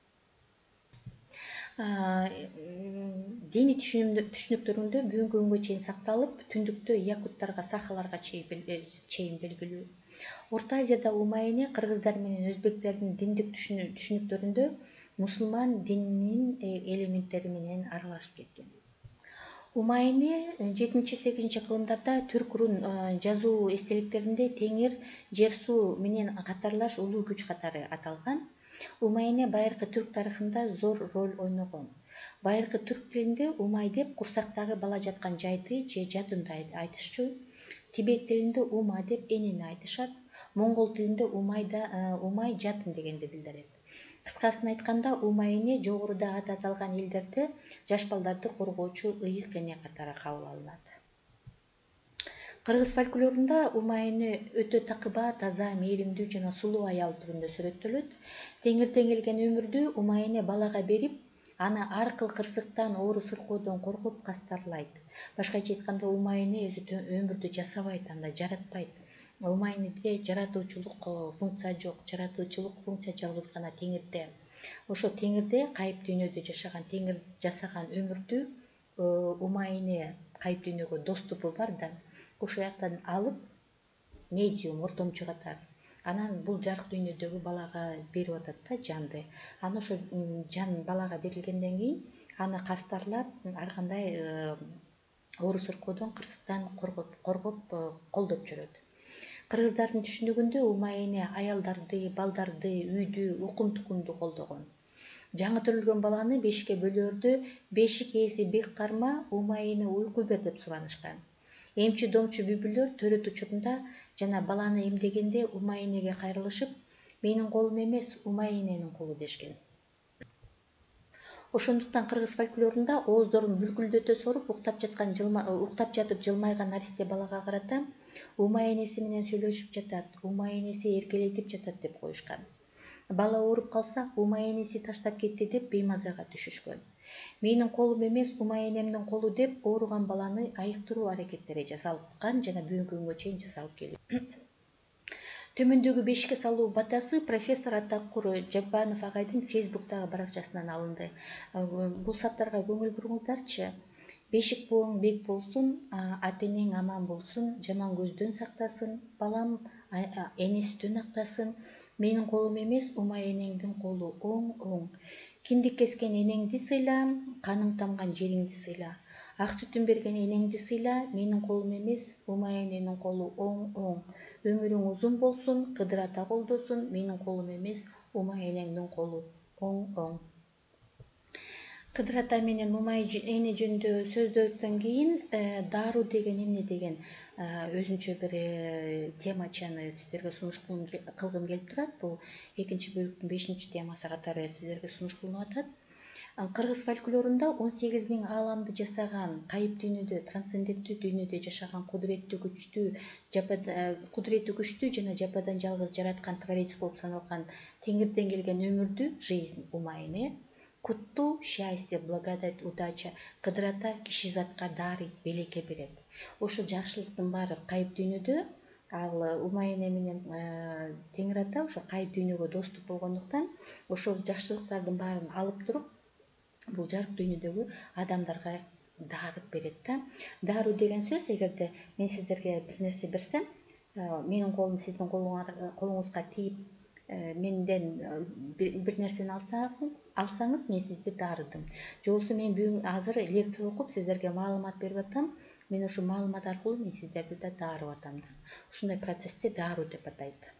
диний түшүнүктөрүндө бүгүнкү күнгө чейин сакталып, түндүктө якуттарга, сахаларга чейин белгилүү. Орто Азияда Умайне кыргыздар менен өзбектердин диндик түшүнүктөрүндө мусулман дининин элементтери менен аралашып кеткен. Умайне жетинчи сегизинчи кылымдарда түрк-рун жазуу эстеликтеринде теңир, жер суу менен катарлаш улуу күч катары аталган. Умайне байыркы түрк тарыхында зор роль ойногон. Байыркы түрк тилинде Умай деп курсактагы бала жаткан жайды же жадынды айтышчу. Тибет тилинде Ума деп энени айтышат. Моңгол тилинде Умайда Умай жатын дегенди билдирет. Кыскасын айтканда, Умайне жогоруда аты аталган элдерде жаш балдарды коргоочу ыйык эне катары кабыл алынат. Кыргыз фольклорунда Умайне өтө такыба, таза, мээримдүү жана сулуу аял түрүндө сүрөттөлөт. Теңирден келген өмүрдү Умайне балага берип, аны ар кыл кырсыктан, оору сыркоодон коргоп кастарлайт. Башкача айтканда, Умайне өзү өмүрдү жасабайт, анда жаратпайт. Умайнеде жаратуучулук функция жок, жаратуучулук функция жалгыз гана Теңирде. Ошо Теңирде, кайып дүйнөдө жашаган Теңир жасаган өмүрдү Умайне кайып дүйнөгө доступу бар да, ошол жактан алып, медиум, ортомчу катары. Анан бул жарык дүйнөдөгү балага берип атат да жанды. Аны ошо жан балага берилгенден кийин аны кастарлап, ар кандай оору сыркоодон, кырсыктан коргоп, коргоп, колдоп жүрөт. Кыргыздардын түшүнүгүндө Умайне аялдарды, балдарды, үйдү, укум-тукумду колдогон. Жаңы төрөлгөн баланы бешикке бөлөөрдө бешик ээси бек карма Умайне уйку бер деп суранышкан. Эмчи-домчу бүбүлөр төрөт учурунда жана баланы эмдегенде Умайнеге кайрылышып, Менин колум эмес, Умай эненин колу дешкен. Ошондуктан кыргыз фольклорунда ооздорун бүлкүлдөтө соруп уктап жаткан жылма уктап жатып жылмайган наристе балага карата Умай энеси менен сүйлөшүп жатат, Умай энеси эркелетип жатат деп коюшкан. Бала ооруп калса, Умай энеси таштап кетти деп беймазага түшүшкөн. Менин колум эмес, Умай энемдин колу деп ооруган баланы айыктыруу аракеттери жасалган жана бүгүнкү күнгө чейин жасалып келет. Төмөндөгү бешикке салуу батасы профессор Атакур Жапбанов агайдын Фейсбуктагы баракчасынан алынды. Бул саптарга көңүл буруңуздарчы. Бешик бооң бек болсун, ата энең аман болсун, жаман көздөн сактасын, балам эне сүтүн актасын. Менин колум эмес, Умай энеңдин колу оң оң. Киндик кескен энеңди сыйла, каның тамган жериңди сыйла. Ак сүтүн берген энеңди сыйла, менин колум эмес, Умай эненин колу оң оң. Өмүрүң узун болсун, Кыдыр ата колдосун, менин колум эмес, Умай энеңдин колу оң оң. Кыдыр ата менен Умай эне жөнүндө сөздөдөн кийин дару деген эмне деген өзүнчө бир темачаны сиздерге сунуш кылгым келип турат. Бул экинчи бөлүктүн бешинчи темасы катары сиздерге сунуш кылынып атат. Кыргыз фольклорунда он сегиз миң ааламды жасаган, кайып дүйнөдө, трансценденттүү дүйнөдө жашаган кудуреттүү күчтүү, кудурети күчтүү жана жападан жалгыз жараткан творец болуп саналган Теңирден келген өмүрдү, жизнь Умай эне, куттуу, счастье, благодать, удача Кыдыр ата киши затка дарыйт, белекке берет. Ошо жакшылыктын баары кайып дүйнөдө, ал Умай эне менен Теңир ата ошо кайып дүйнөгө достук болгондуктан ошол жакшылыктардын баарын алып туруп бул жарык дүйнөдөгү адамдарга дарып берет да. Дару деген сөз, эгерде мен сиздерге бир нерсе берсем, менин колум сиздин колуңузга тийип, менден бир нерсени алсаңыз, мен сизди дарыдым. Же болбосо мен бүгүн азыр лекция окуп сиздерге маалымат берип атам, мен ошол маалымат аркылуу мен сиздерди да дарып атам да. Ушундай процессти дару деп атайт.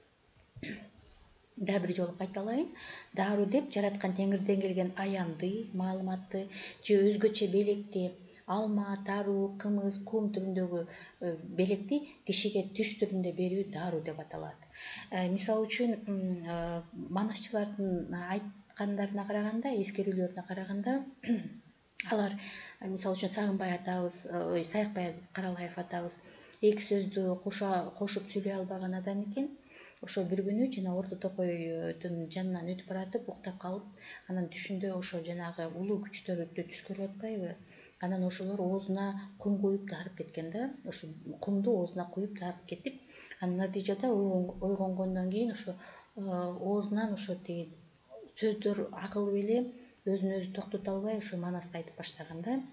Дагы бир жолу кайталайын. Дару деп жараткан Теңирден келген аянды, маалыматты же өзгөчө белекти, алма, таруу, кымыз, кум түрүндөгү белекти кишиге түш түрүндө берүү дару деп аталат. Мисалы үчүн, манасчылардын айткандарына караганда, эскерүүлөрүнө караганда, алар мисалы үчүн Сагынбай атабыз, ой, Саякбай Каралаев атабыз эки сөздү кошуп сүйлөй албаган адам экен. Ошо бир күнү жана Ордо Токойдун жанынан өтүп баратып уктап калып, анан түшүндө ошо жанагы улуу күчтөрдү түш көрүп атпайбы? Анан ошолор оозуна кум куюп дарып кеткен да. Ошо кумду оозуна куюп дарып кетип, анан натыйжада ойгонгондон кийин ошо оозунан ошо тиги сөздөр агылып эле өзүн өзү токтото албай ошо манасты айтып баштаган да.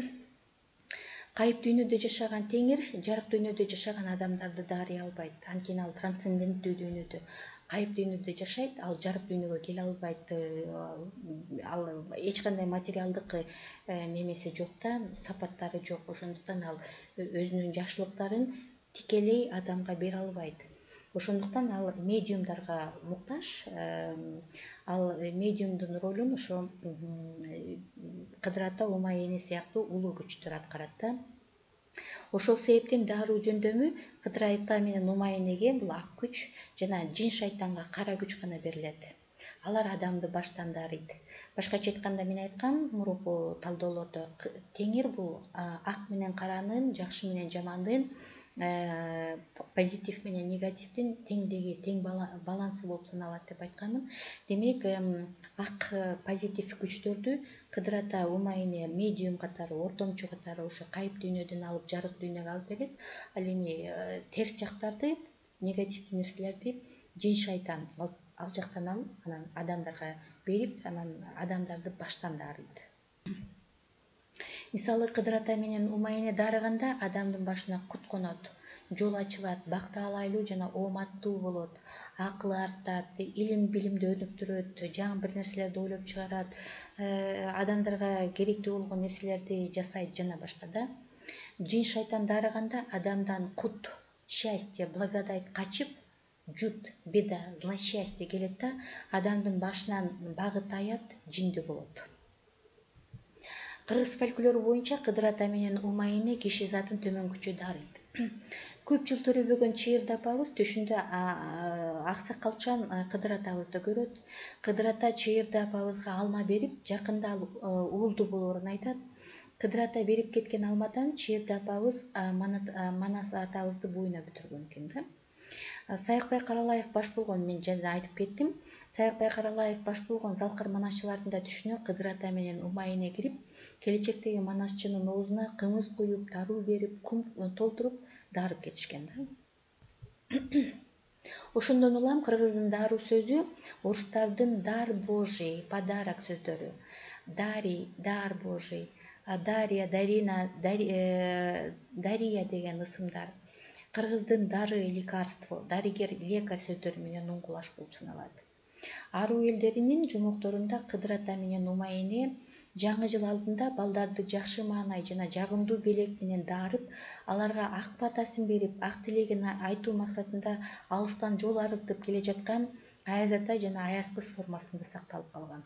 Кайып дүйнөдө жашаган Теңир жарык дүйнөдө жашаган адамдарды дарый албайт. Анткени ал трансценденттүү дүйнөдө, кайып дүйнөдө жашайт, ал жарык дүйнөгө келе албайт. Ал эч кандай материалдык немеси жок да, сапаттары жок. Ошондуктан ал өзүнүн жакшылыктарын тикелей адамга бере албайт. Ошондуктан ал медиумдарга муктаж. Ал медиумдун ролун ошо Кыдыр ата, Умай эне сыяктуу улуу күчтөр аткарат да. Ошол себептен даруу жөндөмү Кыдыр ата менен Умай энеге бул ак күч жана жин шайтанга кара күч гана берилет. Алар адамды баштан дарыйт. Башкача айтканда, мен айткам мурунку талдоолордо, Теңир бул ак менен каранын, жакшы менен жамандын, позитив менен негативдин теңдиги, тең балансы болуп саналат деп айтканмын. Демек, ак позитив күчтөрдү Кыдыр ата, Умай эне медиум катары, ортомчу катары ошо кайып дүйнөдөн алып жарык дүйнөгө алып берет. Ал эми терс жактарды, негативдүү нерселерди жин шайтан ал жактан алып, анан адамдарга берип, анан адамдарды баштан дарыйт. Мисалы, Кыдыр ата менен Умай эне дарыганда адамдын башына кут конот, жол ачылат, бактаалайлуу жана ооматтуу болот, акылы артат, илим билимди өнүктүрөт, жаңы бир нерселерди ойлоп чыгарат, адамдарга керектүү болгон нерселерди жасайт жана башка да. Жин шайтан дарыганда адамдан кут, счастье, благодать качып, жут, беда, злосчастье келет да, адамдын башынан багыт аят, жинди болот. Кыргыз фольклору боюнча Кыдыр ата менен Умай эне киши затын төмөн күчү дарыйт. Көп жыл төрөбөгөн чыйырды апабыз түшүндө аксакалчан Кыдыр атабызды көрөт. Кыдыр ата чыйырды апабызга алма берип, жакында ал уулду болоорун айтат. Кыдыр ата берип кеткен алмадан чыйырды апабыз Манас атабызды буйуна бүтүргөн экен да. Саякбай Каралаев баш болгон, мен жана айтып кеттим. Саякбай Каралаев баш болгон Залкар манасчылардын да түшүнө Кыдыр ата менен Умайыне кирип, келечектеги манасчынын оозуна кымыз куюп, таруу берип, кум толтуруп дарып кетишкен да. Ошондон улам кыргыздын даруу сөзү орустардын дар Божий, подарок сөздөрү. Дарий, дар Божий, Дарья, Дарина, Дария деген ысымдар. Кыргыздын дары, лекарство, дарыгер, лекарь сөздөрү менен уңгулаш болуп саналат. Аруу элдеринин жомокторунда Кыдыр ата менен Умайыне жаңы жыл алдында балдарды жакшы маанай жана жагымдуу белек менен дарып, аларга ак батасын берип, ак тилегин айтуу максатында алыстан жол арылтып келе жаткан Аяз ата жана Аяз кыз формасында сакталып калган.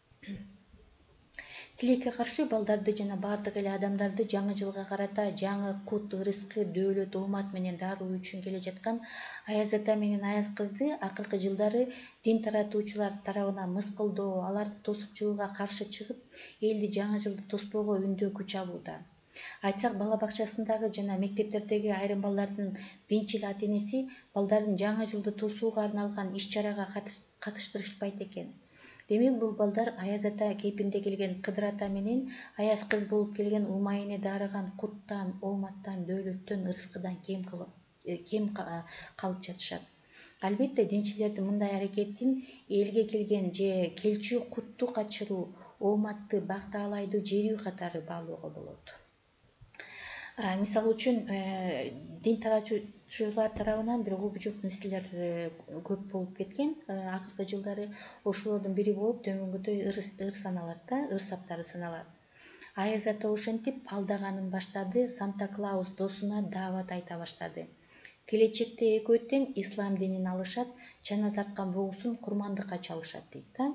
Тилекке каршы балдарды жана бардык эле адамдарды жаңы жылга карата жаңы кут, ырыскы, дөөлөт, оомат менен даруу үчүн келе жаткан Аяз ата менен Аяз кызды акыркы жылдары дин таратуучулар тарабынан мыскылдоо, аларды тосуп чыгууга каршы чыгып, элди жаңы жылды тоспоого үндөө күч алууда. Айтсак, бала бакчасындагы жана мектептердеги айрым балдардын динчил ата-энеси балдарын жаңы жылды тосууга арналган иш-чарага катыштырышпайт экен. Демек, бул балдар Аяз ата кейпинде келген Кыдыр ата менен Аяз кыз болуп келген Умайыне дарыган куттан, ооматтан, дөөлөттөн, ырыскыдан кем калып жатышат. Албетте, динчилердин мындай аракетин элге келген же келчү кутту качыруу, ооматты, бак-таалайды жерүү катары баалоого болот. Мисалы үчүн, дин таратуучулар тарабынан бир убужук нерселер көп болуп кеткен акыркы жылдары. Ошолордун бири болуп төмөнгөдөй ыр саналат да, ыр саптары саналат. Аяз ата ошентип алдаганын баштады, Санта-Клаус досуна даават айта баштады. Келечекте экөө тең ислам динин алышат, чана тарткан богусун курмандыкка чалышат дейт да.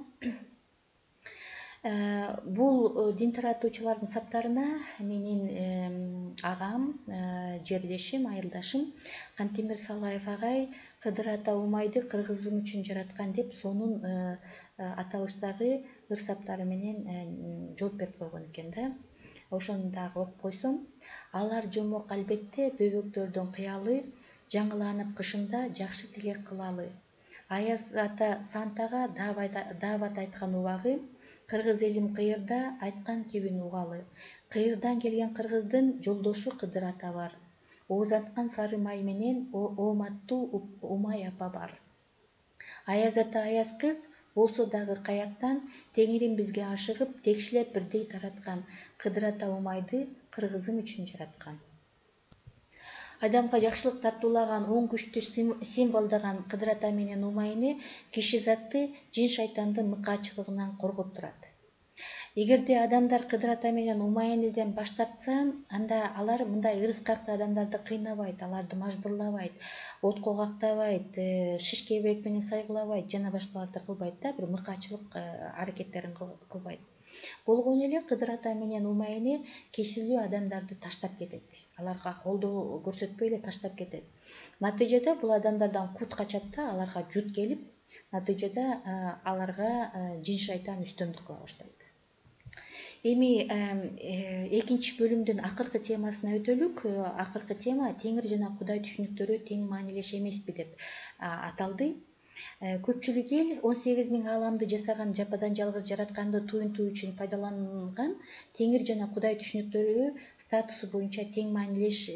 Бул дин таратуучулардын саптарына менин агам, жердешим, айылдашым Кантемир Салаев агай Кыдыр ата Умайды кыргызым үчүн жараткан деп сонун аталыштагы ыр саптары менен жооп берип койгон экен да. Ошону дагы окуп койсом, алар жомок албетте бөбөктөрдүн кыялы, жаңыланып кышында жакшы тилек кылалы. Аяз ата Сантага даават айткан убагы, кыргыз элим кыйырда айткан кебин угалы. Кыйырдан келген кыргыздын жолдошу Кыдыр ата бар. Оозаткан сары май менен ооматтуу Умай апа бар. Аяз ата Аяз кыз болсо дагы каяктан Теңирим бизге ашыгып, текшилеп бирдей тараткан. Кыдыр ата Умайды кыргызым үчүн жараткан. Адамга жакшылык тартуулаган, оң күчтү символдогон Кыдыр ата менен Умайыне киши затты жин шайтандын мыкаачылыгынан коргоп турат. Эгерде адамдар Кыдыр ата менен Умайынеден баш тартса, анда алар мындай ырыскакты адамдарды кыйнабайт, аларды мажбурлабайт, отко кактабайт, шишкебек менен сайгылабайт жана башкаларды кылбайт да, бир мыкаачылык аракеттерин кылбайт. Болгону эле Кыдыр ата менен Умайыне кесилүү адамдарды таштап кетет. Аларга колдоо көрсөтпөй эле таштап кетет. Натыйжада бул адамдардан кут качат да, аларга жут келип, натыйжада аларга жин шайтан үстөмдүк кыла баштайт. Эми экинчи бөлүмдүн акыркы темасына өтөлүк. Акыркы тема Теңир жана Кудай түшүнүктөрү тең маанилеш эмеспи деп аталды. Көпчүлүк эл он сегиз миң ааламды жасаган, жападан жалгыз жаратканды туюнтуу үчүн пайдаланган Теңир жана Кудай түшүнүктөрү статусу боюнча тең маанилеш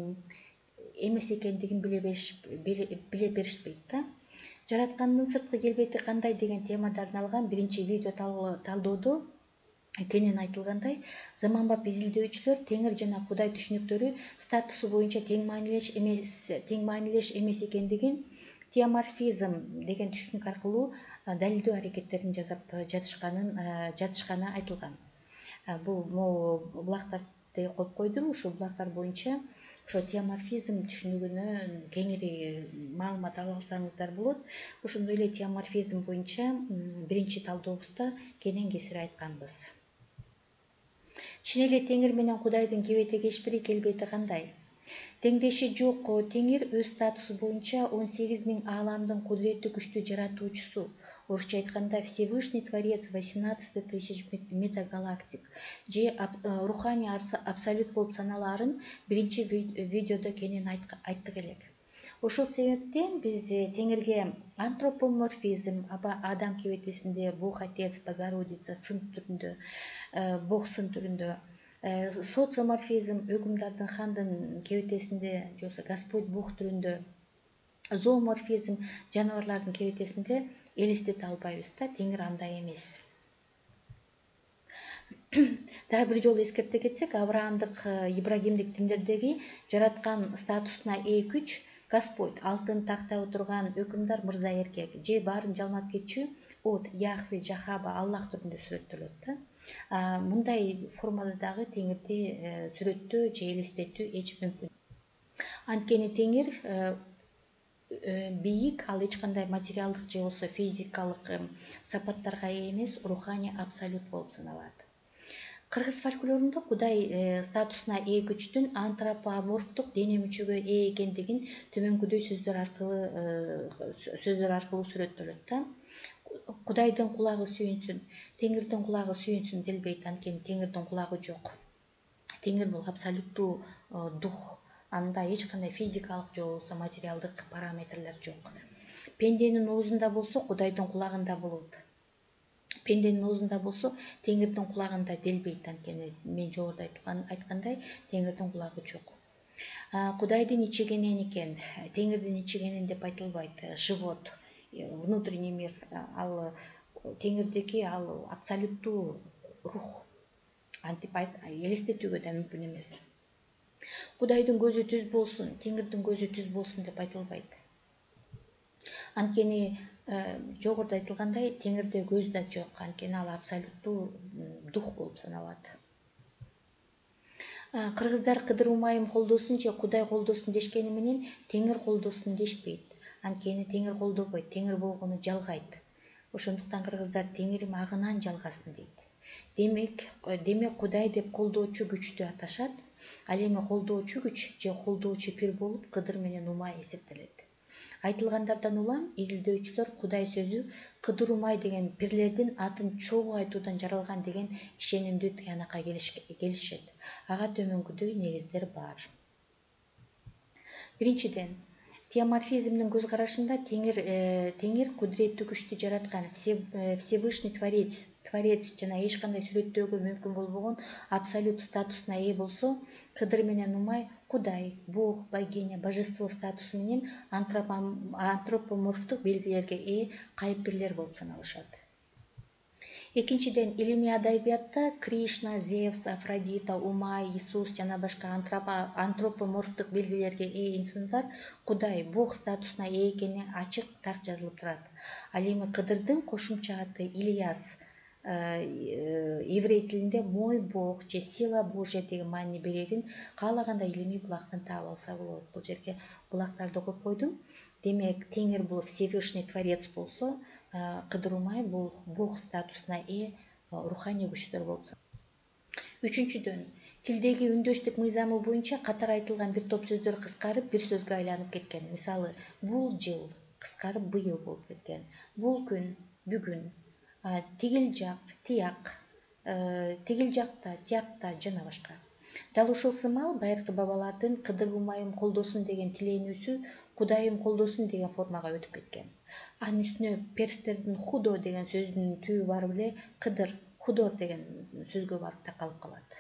эмес экендигин биле беришпейт да. Жараткандын сырткы келбети кандай деген темада арналган биринчи видео талдоодо кенен айтылгандай, заманбап изилдөөчүлөр Теңир жана Кудай түшүнүктөрү статусу боюнча тең маанилеш эмес, тең маанилеш эмес экендигин теоморфизм деген түшүнүк аркылуу далилдөө аракеттерин жасап жатышканын жатышканы айтылган. Бул могу булактарды коюп койдум. Ушул булактар боюнча ошо теоморфизм түшүнүгүнө кеңири маалымат ала алсаңыздар болот. Ошондой эле теоморфизм боюнча биринчи талдообузда кенен кесири айтканбыз. Чын эле Теңир менен Кудайдын кебете кешпири келбети кандай? Теңдеши жок Теңир өз статусу боюнча он сегиз миң ааламдын кудуреттүү күчтүү жаратуучусу. Орусча айтканда Всевышний Творец восемнадцать тысяч метагалактик же руханий абсолют болуп саналаарын биринчи видеодо кенен айттык элек. Ошол себептен биз Теңирге антропоморфизм, аба адам кебетесинде Бог Отец, Богородица сын түрүндө, Бог сын түрүндө, социоморфизм, өкүмдардын хандын кебетесинде же болбосо Господь Бог түрүндө, зооморфизм, жаныбарлардын кебетесинде элестете албайбыз да. Теңир андай эмес. Дагы бир жолу эскерте кетсек, Авраамдык, Ибрагимдик диндердеги жараткан статусуна ээ күч Господь, алтын такта отурган өкүмдар, мырза эркек же баарын жалмап кетчү от, Яхве, Жахаба, Аллах түрүндө сүрөттөлөт да. Мындай формада дагы Теңирди сүрөттөө же элестетүү эч мүмкүн. Анткени Теңир бийик, ал эч кандай материалдык же болбосо физикалык сапаттарга ээ эмес, руханий абсолют болуп саналат. Кыргыз фольклорунда Кудай статусуна ээ күчтүн антропоморфтук дене мүчөгө ээ экендигин төмөнкүдөй сөздөр аркылуу сөздөр аркылуу сүрөттөлөт да. Кудайдын кулагы сүйүнсүн, Теңирдин кулагы сүйүнсүн делбейт, анткени Теңирдин кулагы жок. Теңир бул абсолюттуу дух, анда эч кандай физикалык же болбосо материалдык параметрлер жок. Пенденин оозунда болсо Кудайдын кулагында болот. Пенденин оозунда болсо Теңирдин кулагында делбейт, анткени мен жогоруда айткандай Теңирдин кулагы жок. Кудайдын ичигенен экен, Теңирдин ичигенен деп айтылбайт. Живот, внутренний мир, ал Теңирдики ал абсолюттуу рух. Антип элестетүүгө да мүмкүн эмес. Кудайдын көзү түз болсун, Теңирдин көзү түз болсун деп айтылбайт. Анткени жогоруда айтылгандай Теңирде көз да жок, анткени ал абсолюттуу дух болуп саналат. Кыргыздар кыдыруу майым колдосун же Кудай колдосун дешкени менен Теңир колдосун дешпейт. Анткени Теңир колдобойт, Теңир болгону жалгайт. Ошондуктан кыргыздар Теңирим агынан жалгасын дейт. Демек, демек Кудай деп колдоочу күчтү аташат. Ал эми колдоочу күч же колдоочу пир болуп Кыдыр менен Умай эсептелет. Айтылгандардан улам изилдөөчүлөр Кудай сөзү Кыдыр Умай деген пирлердин атын чогуу айтуудан жаралган деген ишенимдүү тыянакка келишет. Ага төмөнкүдөй негиздер бар. Биринчиден, теоморфизмдин көз карашында Теңир Теңир кудуреттүү күчтү жараткан, Всевышний Творец, Творец жана эч кандай сүрөттөөгө мүмкүн болбогон абсолют статусуна ээ болсо, Кыдыр менен Умай Кудай, Бог, богиня, божество статусу менен антропоморфтук белгилерге ээ кайыппирлер болуп саналышат. Экинчиден, илимий адабиятта Кришна, Зевс, Афродита, Умай, Иисус жана башка антропоморфтук белгилерге ээ инсандар Кудай, Бог статусуна ээ экени ачык так жазылып турат. Ал эми Кыдырдын кошумча аты Ильяс, еврей тилинде мой Бог же сила Божья деген маани берерин каалагандай илимий булактан таап алса болот. Бул жерге булактарды окуп койдум. Демек, Теңир бул Всевышний Творец болсо, Кыдыр Умай бул Бог статусуна ээ руханий күчтөр болуп саналат. Үчүнчүдөн, тилдеги үндөштүк мыйзамы боюнча катар айтылган бир топ сөздөр кыскарып бир сөзгө айланып кеткен. Мисалы, бул жыл кыскарып быйыл болуп кеткен. Бул күн бүгүн, тигил жак, тияк, тигил жакта, тиякта жана башка. Дал ушул сымал байыркы бабалардын Кыдыр Умайым колдосун деген тиленүүсү Кудайым колдосун деген формага өтүп кеткен. Анын үстүнө перстердин худо деген сөзүнүн түбү барып эле Кыдыр, худор деген сөзгө барып такалып калат.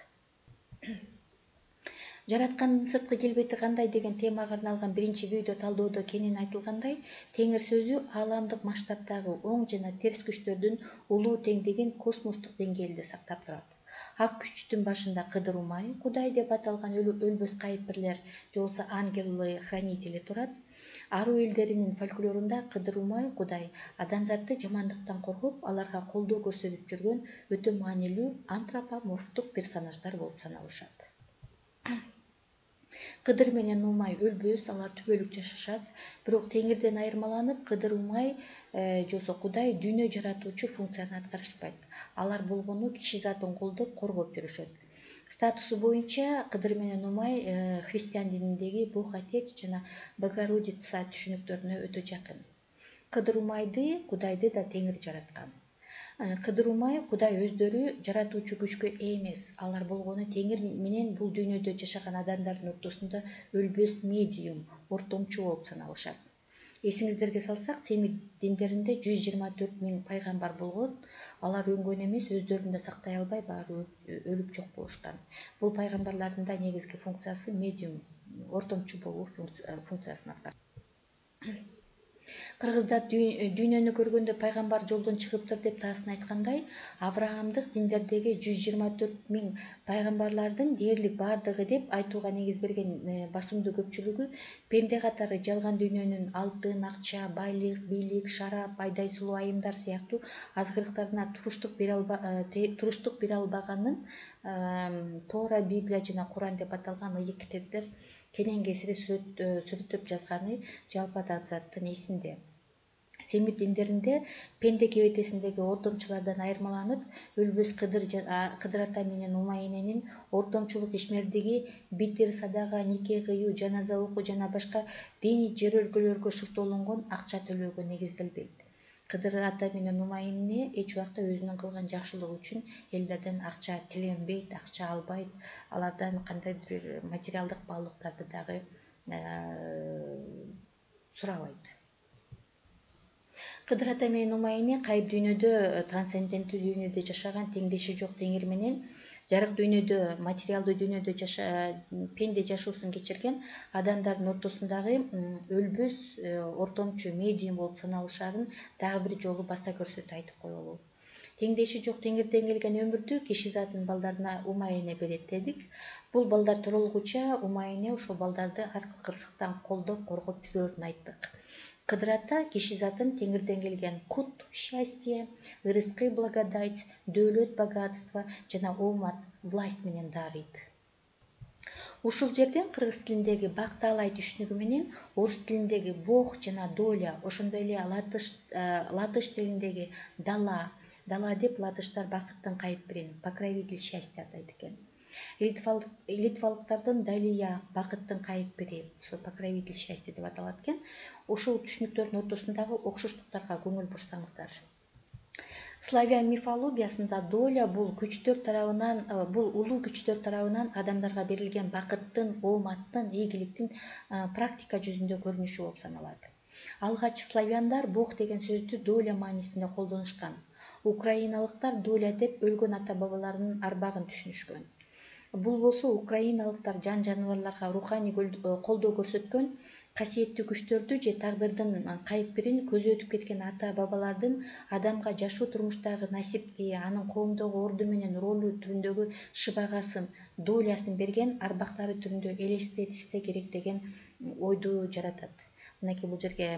Жараткандын сырткы келбети кандай деген темага арналган биринчи видео талдоодо кенен айтылгандай, Теңир сөзү ааламдык масштабтагы оң жана терс күчтөрдүн улуу теңдигин космостук деңгээлде сактап турат. Ак күчтүн башында Кыдыр Умай, Кудай деп аталган өлбөс кайыппирлер же болбосо ангелы хранители турат. Аруу элдеринин фольклорунда Кыдыр Умай Кудай адамзатты жамандыктан коргоп, аларга колдоо көрсөтүп жүргөн өтө маанилүү антропоморфтук персонаждар болуп саналышат. Кыдыр менен Умай өлбөс, алар түбөлүк жашашат, бирок Теңирден айырмаланып, Кыдыр Умай же болбосо Кудай дүйнө жаратуучу функцияны аткарышпайт. Алар болгону киши затын колдоп, коргоп жүрүшөт. Статусу боюнча Кыдыр менен Умай христиан дининдеги Бог Отец жана Богородица түшүнүктөрүнө өтө жакын. Кыдыр Умайды Кудайды да теңир жараткан. Кыдыр Умай Кудай өздөрү жаратуучу күчкө ээ эмес. Алар болгону теңир менен бул дүйнөдө жашаган адамдардын ортосунда өлбөс медиум, ортомчу болуп саналышат. Эсиңиздерге салсак, семит диндеринде жүз жыйырма төрт миң пайгамбар болгон. Алар өнгөн эмес, өздөрүн да сактай албай баары өлүп жок болушкан. Бул пайгамбарлардын да негизги функциясы медиум, ортомчу болуу функциясын аткарат. Кыргыздар дүйнөнү көргөндө пайгамбар жолдон чыгыптыр деп таасын айткандай, Авраамдык диндердеги жүз жыйырма төрт миң пайгамбарлардын дээрлик бардыгы деп айтууга негиз берген басымдуу көпчүлүгү пенде катары жалган дүйнөнүн алтын, акча, байлык, бийлик, шарап, айдай сулуу айымдар сыяктуу азгырыктарына туруштук бере туруштук бере албаганын Тора, Библия жана Куран деп аталган ыйык китептер кенен кесири сүрөттөп жазганы жалпы адамзаттын эсинде. Семит диндеринде пенде кебетесиндеги ортомчулардан айырмаланып, өлбөс Кыдыр ата менен Умай эненин ортомчулук ишмердиги, битир, садака, нике кыюу, жаназа окуу жана башка диний жөрөлгөлөргө шылтоолонгон акча төлөөгө негизделбейт. Кыдыр ата менен Умай эне эч убакта өзүнүн кылган жакшылыгы үчүн элдерден акча тиленбейт, акча албайт, алардан кандайдыр бир материалдык баалуулуктарды дагы сурабайт. Кыдыр ата менен Умай эне кайып дүйнөдө, трансценденттүү дүйнөдө жашаган, теңдеши жок теңир менен жарык дүйнөдө, материалдуу дүйнөдө пенде жашоосун кечирген адамдардын ортосундагы өлбөс ортомчу медиум болуп саналышарын дагы бир жолу баса көрсөтүп айтып коелу. Теңдеши жок теңирден келген өмүрдү киши затынын балдарына Умай эне берет дедик. Бул балдар төрөлгүчө Умай эне ошол балдарды ар кырсыктан колдоп, коргоп жүрөрүн айттык. Кыдыр ата киши затын теңирден келген кут, счастье, рызкы, благодать, дөөлөт, богатство жана оомат, власть менен дарыйт. Ушул жерден кыргыз тилиндеги бак таалай түшүнүгү менен орус тилиндеги бог жана доля, ошондой эле латыш тилиндеги дала, дала деп латыштар бакыттын кайыпбирин, покровитель счастья атайт экен. Литвалыктардын Далия, бакыттын кайыпбири, покровитель счастья деп аталат экен. Ошол түшүнүктөрдүн ортосундагы окшоштуктарга көңүл бурсаңыздар. Славян мифологиясында доля бул күчтөр тарабынан, бул улуу күчтөр тарабынан адамдарга берилген бакыттын, ооматтын, ийгиликтин практика жүзүндө көрүнүшү болуп саналат. Алгач славяндар бог деген сөздү доля маанисинде колдонушкан. Украиналыктар доля деп өлгөн ата-бабаларынын арбагын түшүнүшкөн. Бул болсо украиналыктар жан жаныбарларга руханий колдоо көрсөткөн, касиеттүү күчтөрдү же тагдырдын кайыпбирин көзү өтүп кеткен ата-бабалардын адамга жашоо турмуштагы насипти, анын коомдогу орду менен ролу түрүндөгү шыбагасын, долясын берген арбактары түрүндө элестетишсе керек деген ойду жаратат. Мынакей бул жерге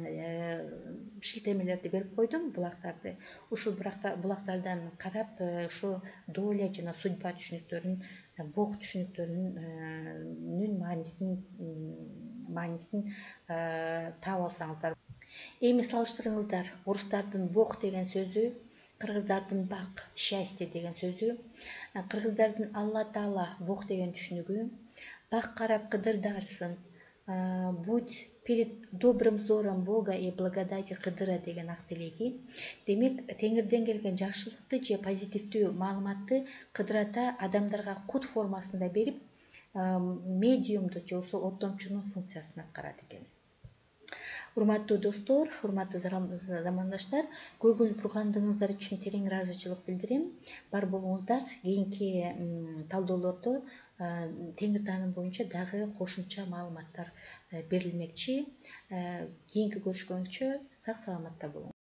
шилтемелерди берип койдум, булактарды. Ушул булактардан карап, ошо доля жана судьба түшүнүктөрүн, бог түшүнүктөрүнүн маанисин маанисин таап алсаңыздар. Эми салыштырыңыздар. Орустардын бог деген сөзү, кыргыздардын бак, счастье деген сөзү, кыргыздардын Алла Таала бог деген түшүнүгү, бак карап Кыдыр дарысын, будь перед добрым взором Бога и благодати Кыдыра деген ак тилеги. Демек, теңирден келген жакшылыкты же позитивдүү маалыматты Кыдыр ата адамдарга кут формасында берип, медиумду же болбосо ортомчунун функциясын аткарат экен. Урматтуу достор, урматтуу замандаштар, көңүл бургандыгыңыздар үчүн терең ыраазычылык билдирем. Бар болуңуздар, кийинки талдоолордо теңир тааным боюнча дагы кошумча маалыматтар берилмекчи. Кийинки көрүшкөнчө сак саламатта болуңуздар.